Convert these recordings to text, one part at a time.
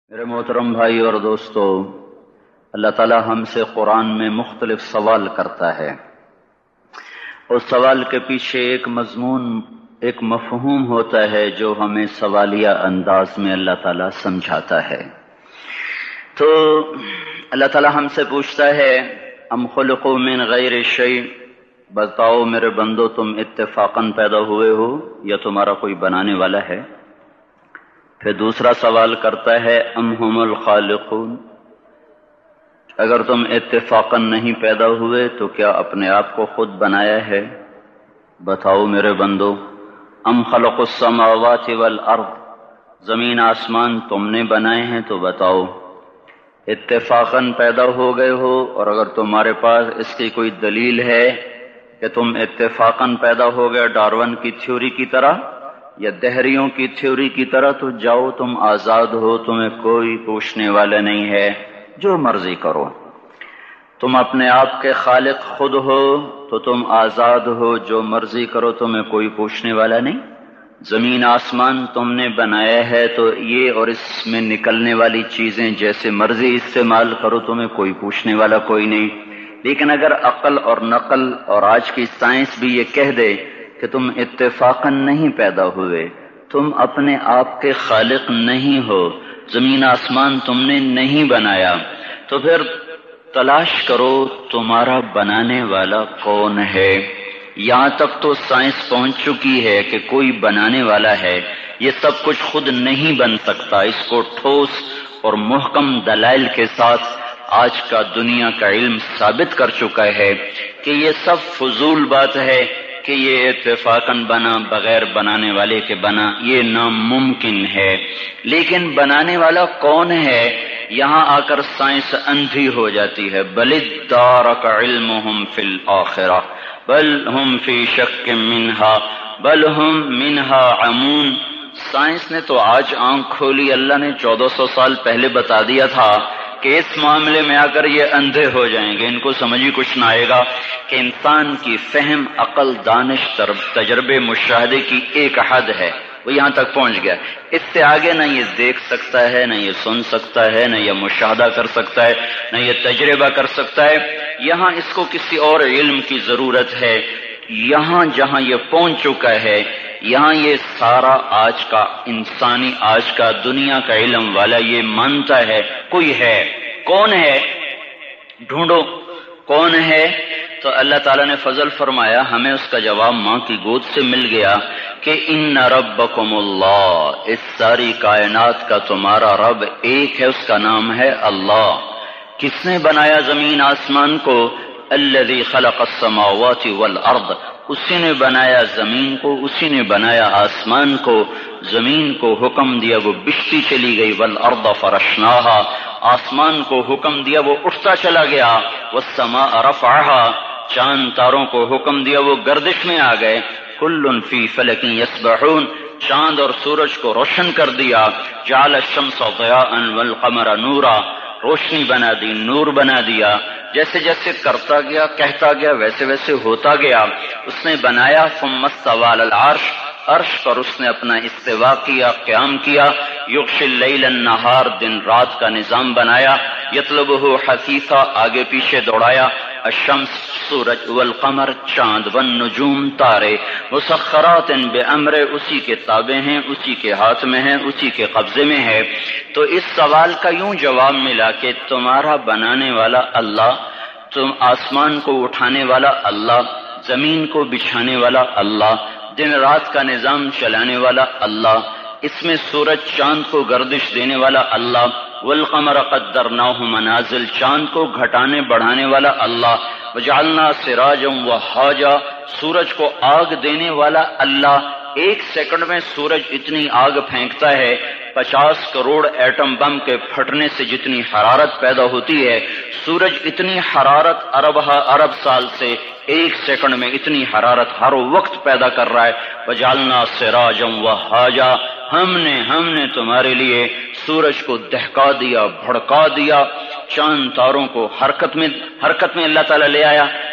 میرے محترم بھائی اور دوستو، اللہ تعالی ہم سے قرآن میں مختلف سوال کرتا ہے۔ اس سوال کے پیچھے ایک مضمون، ایک مفہوم ہوتا ہے جو ہمیں سوالیہ انداز میں اللہ تعالی سمجھاتا ہے۔ تو اللہ تعالی ہم سے پوچھتا ہے ام خلقوا من غیر شیء، بتاؤ میرے بندو تم اتفاقاً پیدا ہوئے ہو یا تمہارا کوئی بنانے والا ہے؟ پھر دوسرا سوال کرتا ہے ام ہم الخالقون، اگر تم اتفاقاً نہیں پیدا ہوئے تو کیا اپنے آپ کو خود بنایا ہے؟ بتاؤ میرے بندو ام خلق السماوات والارض، زمین آسمان تم نے بنائے ہیں تو بتاؤ اتفاقاً پیدا ہو گئے ہو، اور اگر تمہارے پاس اس کی کوئی دلیل ہے کہ تم اتفاقاً پیدا ہو گئے ڈارون کی تھیوری کی طرح یا دہریوں کی تھیوری کی طرح، تو جاؤ تم آزاد ہو، تمہیں کوئی پوچھنے والا نہیں ہے، جو مرضی کرو۔ تم اپنے آپ کے خالق خود ہو تو تم آزاد ہو، جو مرضی کرو، تمہیں کوئی پوچھنے والا نہیں۔ زمین آسمان تم نے بنایا ہے تو یہ اور اس میں نکلنے والی چیزیں جیسے مرضی استعمال کرو، تمہیں کوئی پوچھنے والا کوئی نہیں۔ لیکن اگر عقل اور نقل اور آج کی سائنس بھی یہ کہہ دے کہ تم اتفاقاً نہیں پیدا ہوئے، تم اپنے آپ کے خالق نہیں ہو، زمین آسمان تم نے نہیں بنایا، تو پھر تلاش کرو تمہارا بنانے والا کون ہے۔ یہاں تک تو سائنس پہنچ چکی ہے کہ کوئی بنانے والا ہے، یہ سب کچھ خود نہیں بن سکتا۔ اس کو ٹھوس اور محکم دلائل کے ساتھ آج کا دنیا کا علم ثابت کر چکا ہے کہ یہ سب فضول بات ہے کہ یہ اتفاقاً بنا، بغیر بنانے والے کے بنا، یہ ناممکن ہے۔ لیکن بنانے والا کون ہے؟ یہاں آ کر سائنس اندھی ہو جاتی ہے۔ بل ادارک علمہم فی الآخرہ بل ہم فی شک منہا بل ہم منہا عمون۔ سائنس نے تو آج آنکھ کھولی، اللہ نے 1400 سال پہلے بتا دیا تھا کہ اس معاملے میں آ کر یہ اندھے ہو جائیں گے، ان کو سمجھ ہی کچھ نہ آئے گا کہ انسان کی فہم، عقل، دانش، تجربے، مشاہدے کی ایک حد ہے، وہ یہاں تک پہنچ گیا۔ اس سے آگے نہ یہ دیکھ سکتا ہے، نہ یہ سن سکتا ہے، نہ یہ مشاہدہ کر سکتا ہے، نہ یہ تجربہ کر سکتا ہے۔ یہاں اس کو کسی اور علم کی ضرورت ہے۔ یہاں جہاں یہ پہنچ چکا ہے، یہاں یہ سارا آج کا انسانی، آج کا دنیا کا علم والا یہ مانتا ہے کوئی ہے۔ کون ہے؟ ڈھونڈو کون ہے؟ تو اللہ تعالیٰ نے فضل فرمایا، ہمیں اس کا جواب ماں کی گود سے مل گیا کہ ان ربکم اللہ، اس ساری کائنات کا تمہارا رب ایک ہے، اس کا نام ہے اللہ۔ کس نے بنایا زمین آسمان کو؟ الذی خلق السماوات والارض، اسی نے بنایا زمین کو، اسی نے بنایا آسمان کو۔ زمین کو حکم دیا وہ بچھتی چلی گئی، والارض فرشناہا، آسمان کو حکم دیا وہ اٹھتا چلا گیا، والسماء رفعہا، چاند تاروں کو حکم دیا وہ گردش میں آ گئے۔ کل فی فلک یسبحون، چاند اور سورج کو روشن کر دیا۔ جعل الشمس ضیاء والقمر نورا، روشنی بنا دی، نور بنا دیا۔ جیسے جیسے کرتا گیا، کہتا گیا، ویسے ویسے ہوتا گیا۔ اس نے بنایا ثم استوى علی العرش، عرش پر اس نے اپنا استوا کیا، قیام کیا۔ یغشی اللیل النہار، دن رات کا نظام بنایا۔ یطلبہ حثیثا، آگے پیچھے دوڑایا۔ الشمس، سورج، والقمر، چاند، والنجوم، تارے، مسخرات بامر، اسی کے تابع ہیں، اسی کے ہاتھ میں ہیں، اسی کے قبضے میں ہے۔ تو اس سوال کا یوں جواب ملا کہ تمہارا بنانے والا اللہ، تم آسمان کو اٹھانے والا اللہ، زمین کو بچھانے والا اللہ، دن رات کا نظام چلانے والا اللہ، اس میں سورج چاند کو گردش دینے والا اللہ، والقمر قدرناہ منازل، چاند کو گھٹانے بڑھانے والا اللہ، وجعلنا سراجا وہاجا، سورج کو آگ دینے والا اللہ۔ ایک سیکنڈ میں سورج اتنی آگ پھینکتا ہے، 50 کروڑ ایٹم بم کے پھٹنے سے جتنی حرارت پیدا ہوتی ہے، سورج اتنی حرارت ارب سال سے ایک سیکنڈ میں اتنی حرارت ہر وقت پیدا کر رہا ہے۔ وجعلنا سراجا وہاجا، ہم نے تمہارے لیے سورج کو دہکا دیا، بھڑکا دیا، چاند تاروں کو حرکت میں اللہ تعالیٰ لے آیا۔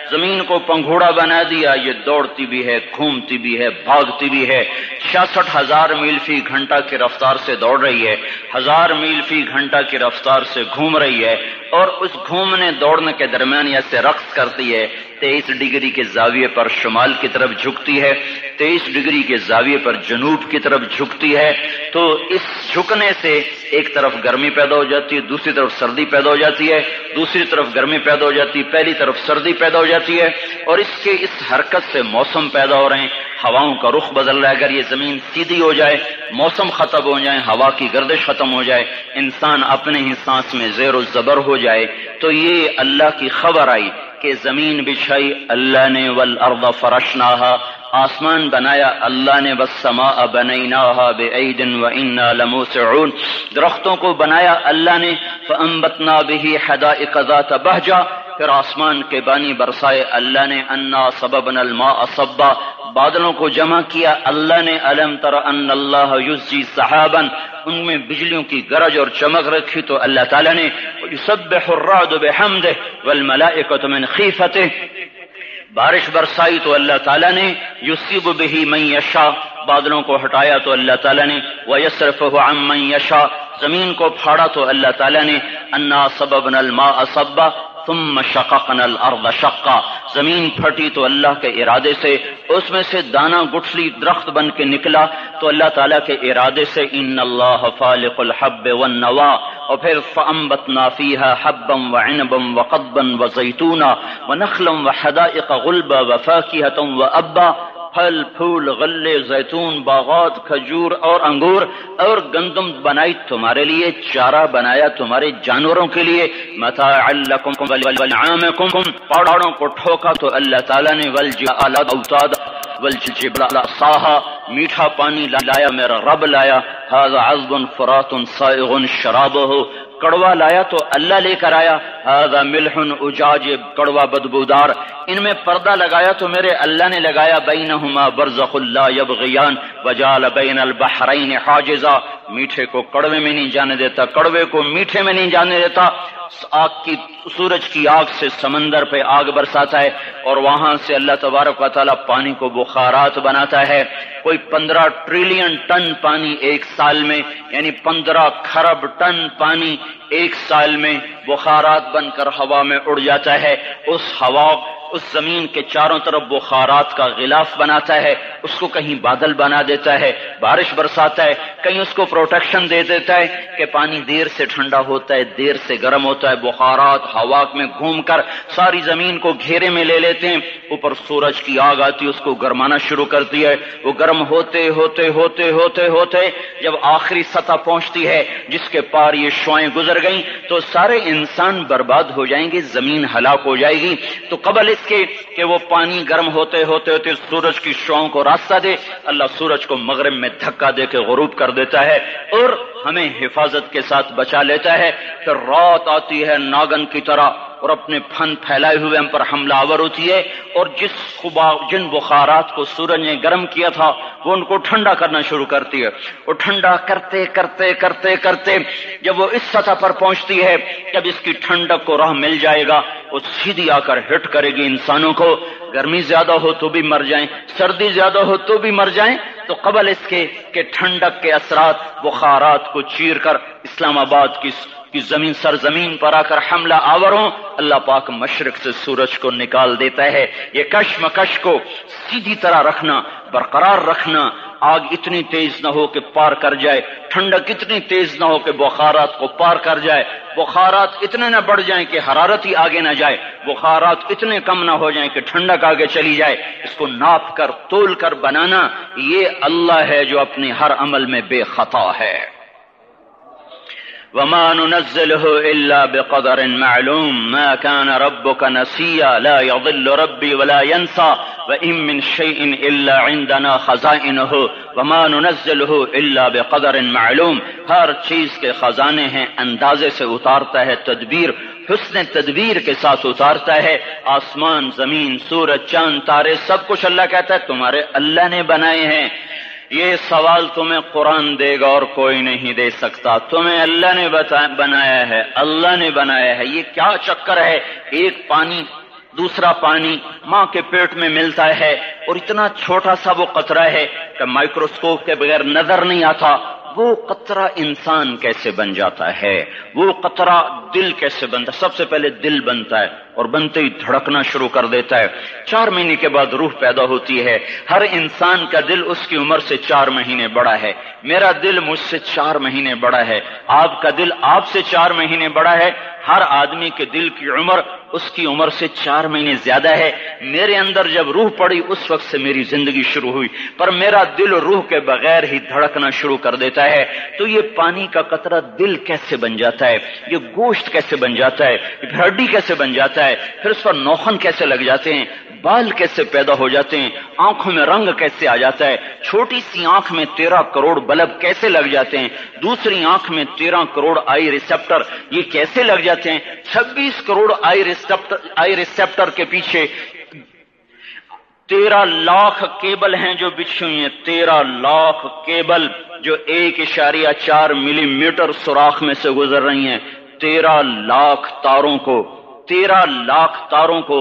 زمین کو پنگھوڑا بنا دیا، یہ دوڑتی بھی ہے، گھومتی بھی ہے، بھاگتی بھی ہے، 66,000 میل فی گھنٹہ کی رفتار سے دوڑ رہی ہے، 1000 میل فی گھنٹہ کی رفتار سے گھوم رہی ہے، اور اس گھومنے دوڑنے کے درمیان ایسے رقص کرتی ہے، 23 ڈگری کے زاویے پر شمال کی طرف جھکتی ہے، 23 ڈگری کے زاویے پر جنوب کی طرف جھکتی ہے۔ تو اس جھکنے سے ایک طرف گرمی پیدا ہو جاتی ہے، دوسری طرف سردی پیدا ہو جاتی ہے، دوسری طرف گرمی پیدا ہو جاتی ہے، پہلی طرف سردی پیدا ہو جاتی ہے، اور اس کے اس حرکت سے موسم پیدا ہو رہے ہیں، ہواؤں کا رخ بدل رہا ہے۔ اگر یہ زمین سیدھی ہو جائے، موسم ختم ہو جائے، ہوا کی گردش ختم ہو جائے، انسان اپنے ہی سانس میں زیر و زبر ہو جائے، تو یہ اللہ کی خبر آئی کہ زمین بچھائی اللہ نے، والارض فرشناہا، آسمان بنایا اللہ نے، والسماء بنیناہا بعید وانا لموسعون، درختوں کو بنایا اللہ نے، فانبتنا به حدائق ذات بہجہ، پھر آسمان کے بانی برسائے اللہ نے، انا صببنا الماء صبا، بادلوں کو جمع کیا اللہ نے، الم تر ان اللہ یزجی سحابا، ان میں بجلیوں کی گرج اور چمک رکھی تو اللہ تعالیٰ نے، یسبح الرعد بحمدہ والملائکۃ من خیفتہ، بارش برسائی تو اللہ تعالیٰ نے، یصیب بہ من یشاء، بادلوں کو ہٹایا تو اللہ تعالیٰ نے، ویصرفہ عن من یشاء، زمین کو پھاڑا تو اللہ تعالیٰ نے، انا صببنا الماء صبا ثم شققنا الارض شقا، زمین پھٹی تو اللہ کے ارادے سے، اس میں سے دانا گٹھلی درخت بن کے نکلا تو اللہ تعالیٰ کے ارادے سے، ان اللہ فالق الحب والنوا، اور پھر فانبتنا فیہا حبا وعنبا وقضبا وزیتونا ونخلا وحدائق غلبا وفاکہۃ وابا، پھل پھول غلے زیتون باغات کھجور اور انگور اور گندم بنائی تمہارے لیے، چارہ بنایا تمہارے جانوروں کے لیے، متاعا لکم ولانعامکم، پہاڑوں کو ٹھوکا تو اللہ تعالیٰ نے، والجبال اوتادا والجبال صاحا، میٹھا پانی لایا میرا رب لایا، ھذا عذب فرات سائغ شرابہ، کڑوا لایا تو اللہ لے کر آیا، ھذا ملح اجاج، کڑوا بدبودار، ان میں پردہ لگایا تو میرے اللہ نے لگایا، بینہما برزخ لا یبغیان وجعل بین البحرین حاجزا، میٹھے کو کڑوے میں نہیں جانے دیتا، کڑوے کو میٹھے میں نہیں جانے دیتا، آگ کی، سورج کی آگ سے سمندر پہ آگ برساتا ہے، اور وہاں سے اللہ تبارک و تعالیٰ پانی کو بخارات بناتا ہے، کوئی 15 ٹریلین ٹن پانی ایک سال میں، یعنی 15 کھرب ٹن پانی ایک سال میں بخارات بن کر ہوا میں اڑ جاتا ہے، اس ہوا اس زمین کے چاروں طرف بخارات کا غلاف بناتا ہے، اس کو کہیں بادل بنا دیتا ہے، بارش برساتا ہے، کہیں اس کو پروٹیکشن دے دیتا ہے کہ پانی دیر سے ٹھنڈا ہوتا ہے، دیر سے گرم ہوتا ہے، بخارات ہوا میں گھوم کر ساری زمین کو گھیرے میں لے لیتے ہیں، اوپر سورج کی آگ آتی ہے، اس کو گرمانا شروع کرتی ہے، وہ گرم ہوتے ہوتے ہوتے ہوتے ہوتے جب آخری سطح پہنچتی ہے جس کے پار یہ شعاعیں گزر گئیں تو سارے انسان برباد ہو جائیں گے، زمین ہلاک ہو جائے گی۔ تو قبل اس کے کہ وہ پانی گرم ہوتے ہوتے ہوتے سورج کی شعاعوں کو راستہ دے، اللہ سورج کو مغرب میں دھکا دے کے غروب کر دیتا ہے اور ہمیں حفاظت کے ساتھ بچا لیتا ہے۔ پھر رات آتی ہے ناگن کی طرح اور اپنے پھن پھیلائے ہوئے ہم پر حملہ آور ہوتی ہے، اور جن بخارات کو سورج نے گرم کیا تھا وہ ان کو ٹھنڈا کرنا شروع کرتی ہے، اور ٹھنڈا کرتے کرتے کرتے کرتے جب وہ اس سطح پر پہنچتی ہے، جب اس کی ٹھنڈک کو راہ مل جائے گا وہ سیدھی آ کر ہٹ کرے گی انسانوں کو، گرمی زیادہ ہو تو بھی مر جائیں، سردی زیادہ ہو تو بھی مر جائیں۔ تو قبل اس کے کہ ٹھنڈک کے اثرات بخارات کو چیر کر اسلام آباد کی زمین سرزمین پر آ کر حملہ آور ہوں، اللہ پاک مشرق سے سورج کو نکال دیتا ہے۔ یہ کشمکش کو سیدھی طرح رکھنا، برقرار رکھنا، آگ اتنی تیز نہ ہو کہ پار کر جائے، ٹھنڈک اتنی تیز نہ ہو کہ بخارات کو پار کر جائے، بخارات اتنے نہ بڑھ جائیں کہ حرارت ہی آگے نہ جائے، بخارات اتنے کم نہ ہو جائیں کہ ٹھنڈک آگے چلی جائے، اس کو ناپ کر تول کر بنانا، یہ اللہ ہے جو اپنے ہر عمل میں بے خطا ہے۔ وما ننزله إلا بقدر معلوم ما كان ربك نسيا لا يضل ربي ولا ينسى وإن من شيء إلا عندنا خزائنه وما ننزله إلا بقدر معلوم، ہر چیز کے خزانے ہیں، اندازے سے اتارتا ہے، تدبیر حسن تدبیر کے ساتھ اتارتا ہے، آسمان زمین سورج چاند تارے سب کچھ اللہ کہتا ہے تمہارے اللہ نے بنائے ہیں۔ یہ سوال تمہیں قرآن دے گا اور کوئی نہیں دے سکتا، تمہیں اللہ نے بنایا ہے، اللہ نے بنایا ہے، یہ کیا چکر ہے؟ ایک پانی دوسرا پانی ماں کے پیٹ میں ملتا ہے اور اتنا چھوٹا سا وہ قطرہ ہے کہ مائکروسکوپ کے بغیر نظر نہیں آتا. وہ قطرہ انسان کیسے بن جاتا ہے؟ وہ قطرہ دل کیسے بنتا ہے؟ سب سے پہلے دل بنتا ہے اور بنتے ہی دھڑکنا شروع کر دیتا ہے. 4 مہینے کے بعد روح پیدا ہوتی ہے. ہر انسان کا دل اس کی عمر سے 4 مہینے بڑا ہے. میرا دل مجھ سے 4 مہینے بڑا ہے. آپ کا دل آپ سے 4 مہینے بڑا ہے. ہر آدمی کے دل کی عمر اس کی عمر سے 4 مہینے زیادہ ہے. میرے اندر جب روح پڑی اس وقت سے میری زندگی شروع ہوئی، پر میرا دل روح کے بغیر ہی دھڑکنا شروع کر دیتا ہے. تو یہ پانی کا قطرہ دل کیسے بن جاتا ہے؟ یہ گوشت کیسے بن جاتا ہے؟ یہ ہڈی کیسے بن جاتا ہے؟ پھر اس پر نوخن کیسے لگ جاتے ہیں؟ بال کیسے پیدا ہو جاتے ہیں؟ آنکھوں میں رنگ کیسے آ جاتا ہے؟ چھوٹی سی آنکھ میں 13 کروڑ بلب کیسے لگ جاتے ہیں؟ دوسری آنکھ میں 13 کروڑ آئی ریسپٹر یہ کیسے لگ جاتے ہیں؟ 26 کروڑ آئی ریسپٹر کے پیچھے 13 لاکھ کیبل ہیں جو بچھی ہوئی ہیں. 13 لاکھ کیبل جو 1.4 ملی میٹر سوراخ میں سے گزر رہی ہیں. 13 لاکھ تاروں کو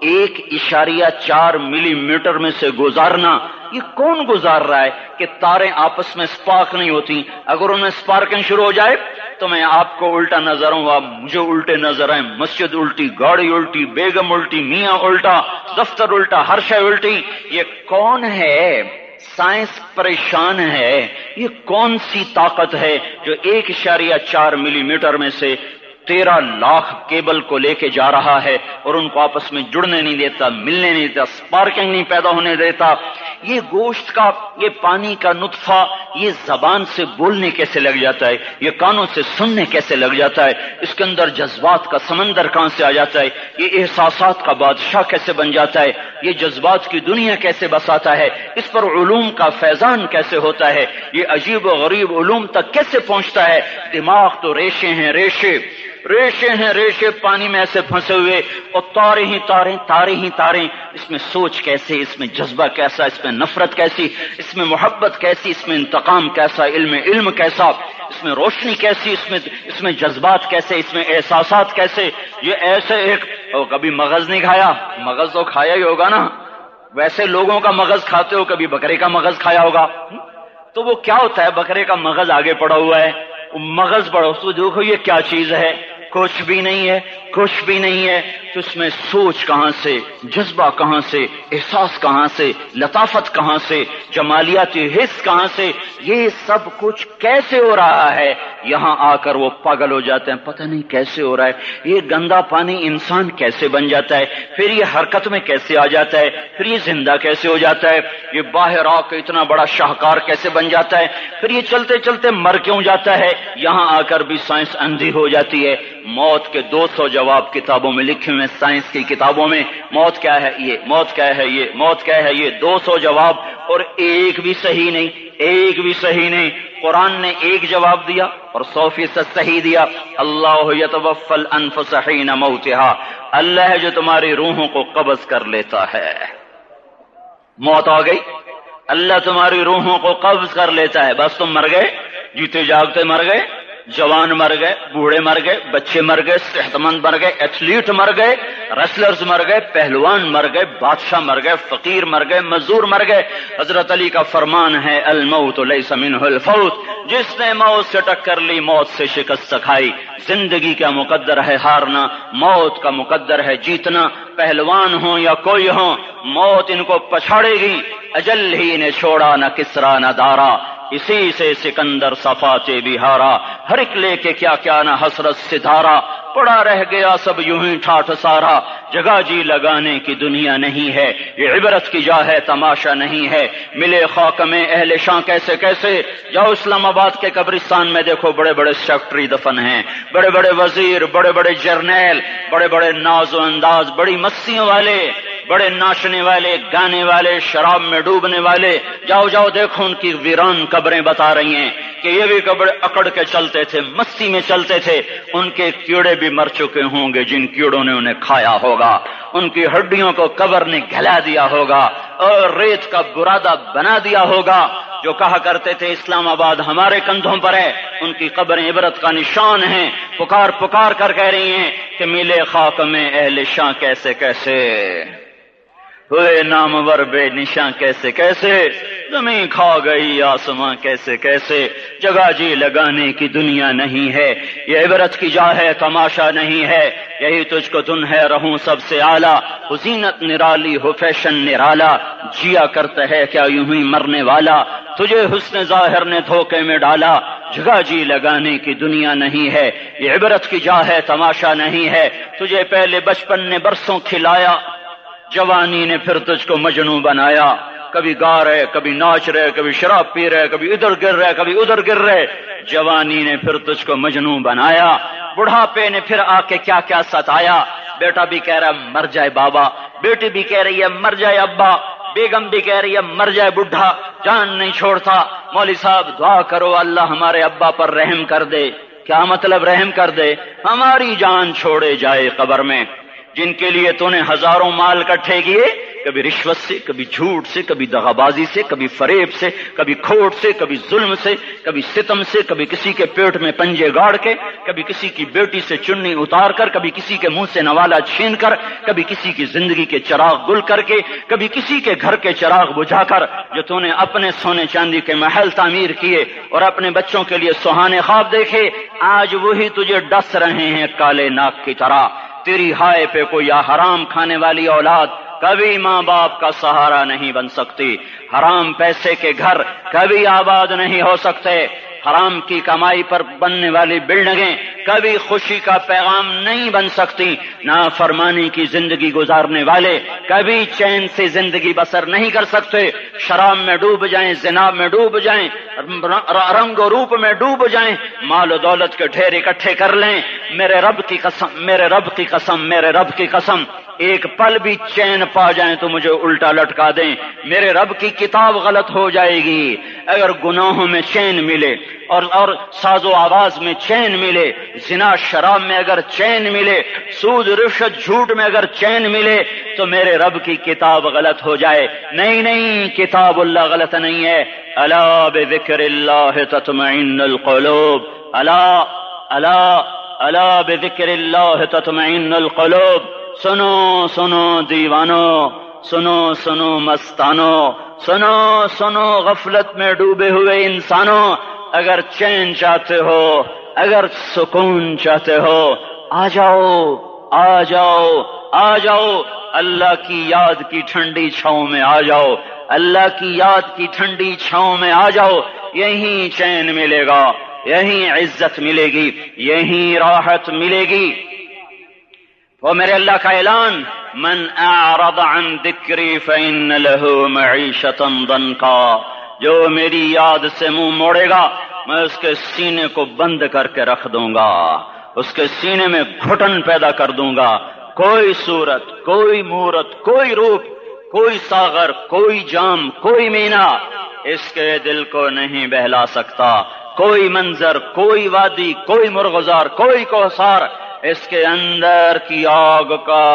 1.4 ملی میٹر میں سے گزارنا، یہ کون گزار رہا ہے کہ تاریں آپس میں سپارک نہیں ہوتی؟ اگر ان میں سپارکنگ شروع ہو جائے تو میں آپ کو الٹا نظر ہوں، آپ مجھے الٹے نظر آئیں. مسجد الٹی، گاڑی الٹی، بیگم الٹی، میاں الٹا، دفتر الٹا، ہر شے الٹی. یہ کون ہے؟ سائنس پریشان ہے. یہ کون سی طاقت ہے جو 1.4 ملی میٹر میں سے 13 لاکھ کیبل کو لے کے جا رہا ہے اور ان کو آپس میں جڑنے نہیں دیتا، ملنے نہیں دیتا، سپارکنگ نہیں پیدا ہونے دیتا؟ یہ گوشت کا، یہ پانی کا نطفہ یہ زبان سے بولنے کیسے لگ جاتا ہے؟ یہ کانوں سے سننے کیسے لگ جاتا ہے؟ اس کے اندر جذبات کا سمندر کہاں سے آ جاتا ہے؟ یہ احساسات کا بادشاہ کیسے بن جاتا ہے؟ یہ جذبات کی دنیا کیسے بساتا ہے؟ اس پر علوم کا فیضان کیسے ہوتا ہے؟ یہ عجیب و غریب علوم تک کیسے پہنچتا ہے؟ دماغ تو ریشے ہیں، ریشے پانی میں ایسے پھنسے ہوئے، اور تارے ہی تاریں. اس میں سوچ کیسے، اس میں جذبہ کیسا، اس میں نفرت کیسی، اس میں محبت کیسی، اس میں انتقام کیسا، علم کیسا، اس میں روشنی کیسی، اس میں جذبات کیسے، اس میں احساسات کیسے. یہ ایسے ایک کبھی مغز نہیں کھایا؟ مغز تو کھایا ہی ہوگا نا. ویسے لوگوں کا مغز کھاتے ہو، کبھی بکرے کا مغز کھایا ہوگا. تو وہ کیا ہوتا ہے؟ بکرے کا مغز آگے پڑا ہوا ہے، مغز پڑا، اس کو دیکھو یہ کیا چیز ہے؟ کچھ بھی نہیں ہے. تو اس میں سوچ کہاں سے، جذبہ کہاں سے، احساس کہاں سے، لطافت کہاں سے، جمالیاتی حس کہاں سے؟ یہ سب کچھ کیسے ہو رہا ہے؟ یہاں آ کر وہ پاگل ہو جاتے ہیں، پتہ نہیں کیسے ہو رہا ہے. یہ گندا پانی انسان کیسے بن جاتا ہے؟ پھر یہ حرکت میں کیسے آ جاتا ہے؟ پھر یہ زندہ کیسے ہو جاتا ہے؟ یہ باہر آ کے اتنا بڑا شاہکار کیسے بن جاتا ہے؟ پھر یہ چلتے چلتے مر کیوں جاتا ہے؟ یہاں آ کر بھی سائنس اندھی ہو جاتی ہے. موت کے 200 جواب کتابوں میں لکھے ہوئے، سائنس کی کتابوں میں. موت کیا ہے یہ، موت کیا ہے یہ، موت کیا ہے یہ، 200 جواب، اور ایک بھی صحیح نہیں. قرآن نے ایک جواب دیا اور 100% صحیح دیا. اللہ یتوفی الانفس حین موتہا، اللہ ہے جو تمہاری روحوں کو قبض کر لیتا ہے. موت آ گئی، اللہ تمہاری روحوں کو قبض کر لیتا ہے. بس تم مر گئے، جیتے جاگتے مر گئے، جوان مر گئے، بوڑھے مر گئے، بچے مر گئے، صحت مند مر گئے، ایتھلیٹ مر گئے، ریسلرز مر گئے، پہلوان مر گئے، بادشاہ مر گئے، فقیر مر گئے، مزدور مر گئے. حضرت علی کا فرمان ہے الموت لیس منہ الفوت، جس نے موت سے ٹکر لی موت سے شکست کھائی. زندگی کا مقدر ہے ہارنا، موت کا مقدر ہے جیتنا. پہلوان ہوں یا کوئی ہوں، موت ان کو پچھاڑے گی. اجل ہی نے چھوڑا نہ کسرا نہ دارا، اسی سے سکندر صفات بہارا. ہر ایک لے کے کیا نہ حسرت ستارہ، پڑا رہ گیا سب یوں ہی ٹھاٹھ سارا. جگہ جی لگانے کی دنیا نہیں ہے، یہ عبرت کی جا ہے تماشا نہیں ہے. ملے خاک میں اہل شاں کیسے، جاؤ اسلام آباد کے قبرستان میں دیکھو، بڑے بڑے سیکٹری دفن ہیں، بڑے بڑے وزیر، بڑے بڑے جرنیل، بڑے بڑے ناز و انداز، بڑی مستیوں والے، بڑے ناچنے والے، گانے والے، شراب میں ڈوبنے والے. جاؤ دیکھو ان کی ویران قبریں بتا رہی ہیں کہ یہ بھی قبر اکڑ کے چلتے تھے، مستی میں چلتے تھے. ان کے کیڑے بھی مر چکے ہوں گے جن کیڑوں نے انہیں کھایا ہوگا. ان کی ہڈیوں کو قبر نے گلا دیا ہوگا اور ریت کا برادہ بنا دیا ہوگا. جو کہا کرتے تھے اسلام آباد ہمارے کندھوں پر ہے، ان کی قبریں عبرت کا نشان ہیں. پکار کر کہہ رہی ہیں کہ ملے خاک میں اہل شاں کیسے کیسے، ہوئے نامور بے نشاں کیسے کیسے، زمین کھا گئی آسماں کیسے کیسے، جگہ جی لگانے کی دنیا نہیں ہے، یہ عبرت کی جا ہے تماشا نہیں ہے، یہی تجھ کو دن ہے رہوں سب سے اعلیٰ، ہو زینت نرالی ہو فیشن نرالا، جیا کرتا ہے کیا یوں ہی مرنے والا، تجھے حسن ظاہر نے دھوکے میں ڈالا، جگہ جی لگانے کی دنیا نہیں ہے، یہ عبرت کی جا ہے تماشا نہیں ہے، تجھے پہلے بچپن نے برسوں کھلایا، جوانی نے پھر تجھ کو مجنوں بنایا، کبھی گا رہے کبھی ناچ رہے کبھی شراب پی رہے کبھی ادھر گر رہے کبھی ادھر گر رہے، جوانی نے پھر تجھ کو مجنوں بنایا، بڑھاپے نے پھر آ کے کیا کیا ستایا، بیٹا بھی کہہ رہا ہے مر جائے بابا، بیٹی بھی کہہ رہی ہے مر جائے ابا، بیگم بھی کہہ رہی ہے مر جائے بڈھا، جان نہیں چھوڑتا، مولوی صاحب دعا کرو اللہ ہمارے ابا پر رحم کر دے، کیا مطلب رحم کر دے، ہماری جان چھوڑے جائے قبر میں، جن کے لیے تو نے ہزاروں مال اکٹھے کیے، کبھی رشوت سے کبھی جھوٹ سے کبھی دغابازی سے کبھی فریب سے کبھی کھوٹ سے کبھی ظلم سے کبھی ستم سے، کبھی کسی کے پیٹ میں پنجے گاڑ کے، کبھی کسی کی بیٹی سے چنی اتار کر، کبھی کسی کے منہ سے نوالا چھین کر، کبھی کسی کی زندگی کے چراغ گل کر کے، کبھی کسی کے گھر کے چراغ بجھا کر، جو تو نے اپنے سونے چاندی کے محل تعمیر کیے اور اپنے بچوں کے لیے سہانے خواب دیکھے، آج وہی تجھے ڈس رہے ہیں کالے ناک کی طرح، تیری ہائے پہ کوئی یا حرام کھانے والی اولاد کبھی ماں باپ کا سہارا نہیں بن سکتی، حرام پیسے کے گھر کبھی آباد نہیں ہو سکتے، حرام کی کمائی پر بننے والی بلڈنگیں کبھی خوشی کا پیغام نہیں بن سکتی، نافرمانی کی زندگی گزارنے والے کبھی چین سے زندگی بسر نہیں کر سکتے، شراب میں ڈوب جائیں، زنا میں ڈوب جائیں، رنگ و روپ میں ڈوب جائیں، مال و دولت کے ڈھیر اکٹھے کر لیں، میرے رب کی قسم میرے رب کی قسم میرے رب کی قسم، ایک پل بھی چین پا جائیں تو مجھے الٹا لٹکا دیں، میرے رب کی کتاب غلط ہو جائے گی، اگر گناہوں میں چین ملے اور ساز و آواز میں چین ملے، زنا شراب میں اگر چین ملے، سود رشوت جھوٹ میں اگر چین ملے تو میرے رب کی کتاب غلط ہو جائے، نہیں کتاب اللہ غلط نہیں ہے، الا بذکر اللہ تطمئن القلوب، الا بذکر اللہ تطمئن القلوب، سنو دیوانو، سنو مستانو، سنو غفلت میں ڈوبے ہوئے انسانوں، اگر چین چاہتے ہو، اگر سکون چاہتے ہو، آ جاؤ اللہ کی یاد کی ٹھنڈی چھاؤں میں آ جاؤ، اللہ کی یاد کی ٹھنڈی چھاؤں میں آ جاؤ، یہیں چین ملے گا، یہیں عزت ملے گی، یہیں راحت ملے گی۔ وہ میرے اللہ کا اعلان، من اعرض عن ذکری فإن له معیشۃ ضنکا، جو میری یاد سے منہ موڑے گا میں اس کے سینے کو بند کر کے رکھ دوں گا، اس کے سینے میں گھٹن پیدا کر دوں گا، کوئی صورت کوئی مورت کوئی روپ کوئی ساغر کوئی جام کوئی مینا اس کے دل کو نہیں بہلا سکتا، کوئی منظر کوئی وادی کوئی مرغزار کوئی کوثار اس کے اندر کی آگ کا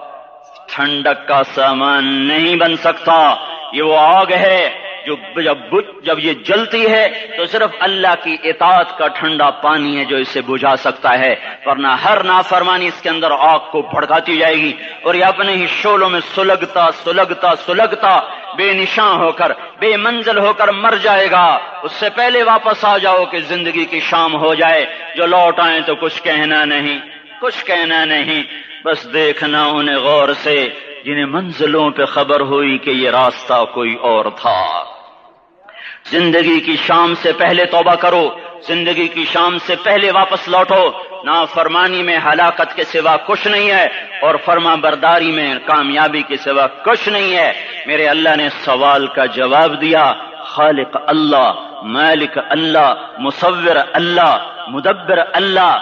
ٹھنڈک کا سامان نہیں بن سکتا، یہ وہ آگ ہے جو جب یہ جلتی ہے تو صرف اللہ کی اطاعت کا ٹھنڈا پانی ہے جو اسے بجھا سکتا ہے، ورنہ ہر نافرمانی اس کے اندر آگ کو بھڑکاتی جائے گی اور یہ اپنے ہی شعلوں میں سلگتا بے نشاں ہو کر بے منزل ہو کر مر جائے گا، اس سے پہلے واپس آ جاؤ کہ زندگی کی شام ہو جائے، جو لوٹ آئیں تو کچھ کہنا نہیں، بس دیکھنا انہیں غور سے جنہیں منزلوں پہ خبر ہوئی کہ یہ راستہ کوئی اور تھا۔ زندگی کی شام سے پہلے توبہ کرو، زندگی کی شام سے پہلے واپس لوٹو، نافرمانی میں ہلاکت کے سوا کچھ نہیں ہے اور فرما برداری میں کامیابی کے سوا کچھ نہیں ہے۔ میرے اللہ نے سوال کا جواب دیا، خالق اللہ، مالک اللہ، مصور اللہ، مدبر اللہ،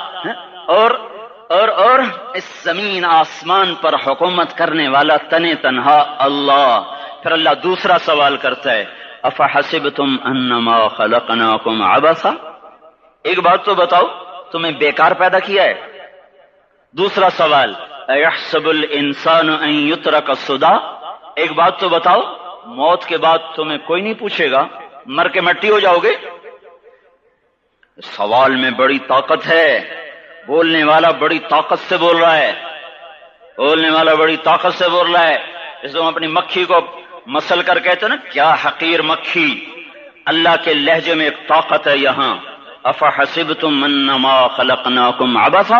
اور اس زمین آسمان پر حکومت کرنے والا تنے تنہا اللہ۔ پھر اللہ دوسرا سوال کرتا ہے، افحسبتم انما خلقناکم عبثا، ایک بات تو بتاؤ تمہیں بیکار پیدا کیا ہے؟ دوسرا سوال، ایحسب الانسان ان یترک سدی، ایک بات تو بتاؤ موت کے بعد تمہیں کوئی نہیں پوچھے گا، مر کے مٹی ہو جاؤ گے؟ سوال میں بڑی طاقت ہے، بولنے والا بڑی طاقت سے بول رہا ہے، بولنے والا بڑی طاقت سے بول رہا ہے. اس کو اپنی مکھی کو مسل کر کہتے ہیں نا، کیا حقیر مکھی. اللہ کے لہجے میں ایک طاقت ہے یہاں. افحسبتم انما خلقناکم عبثا،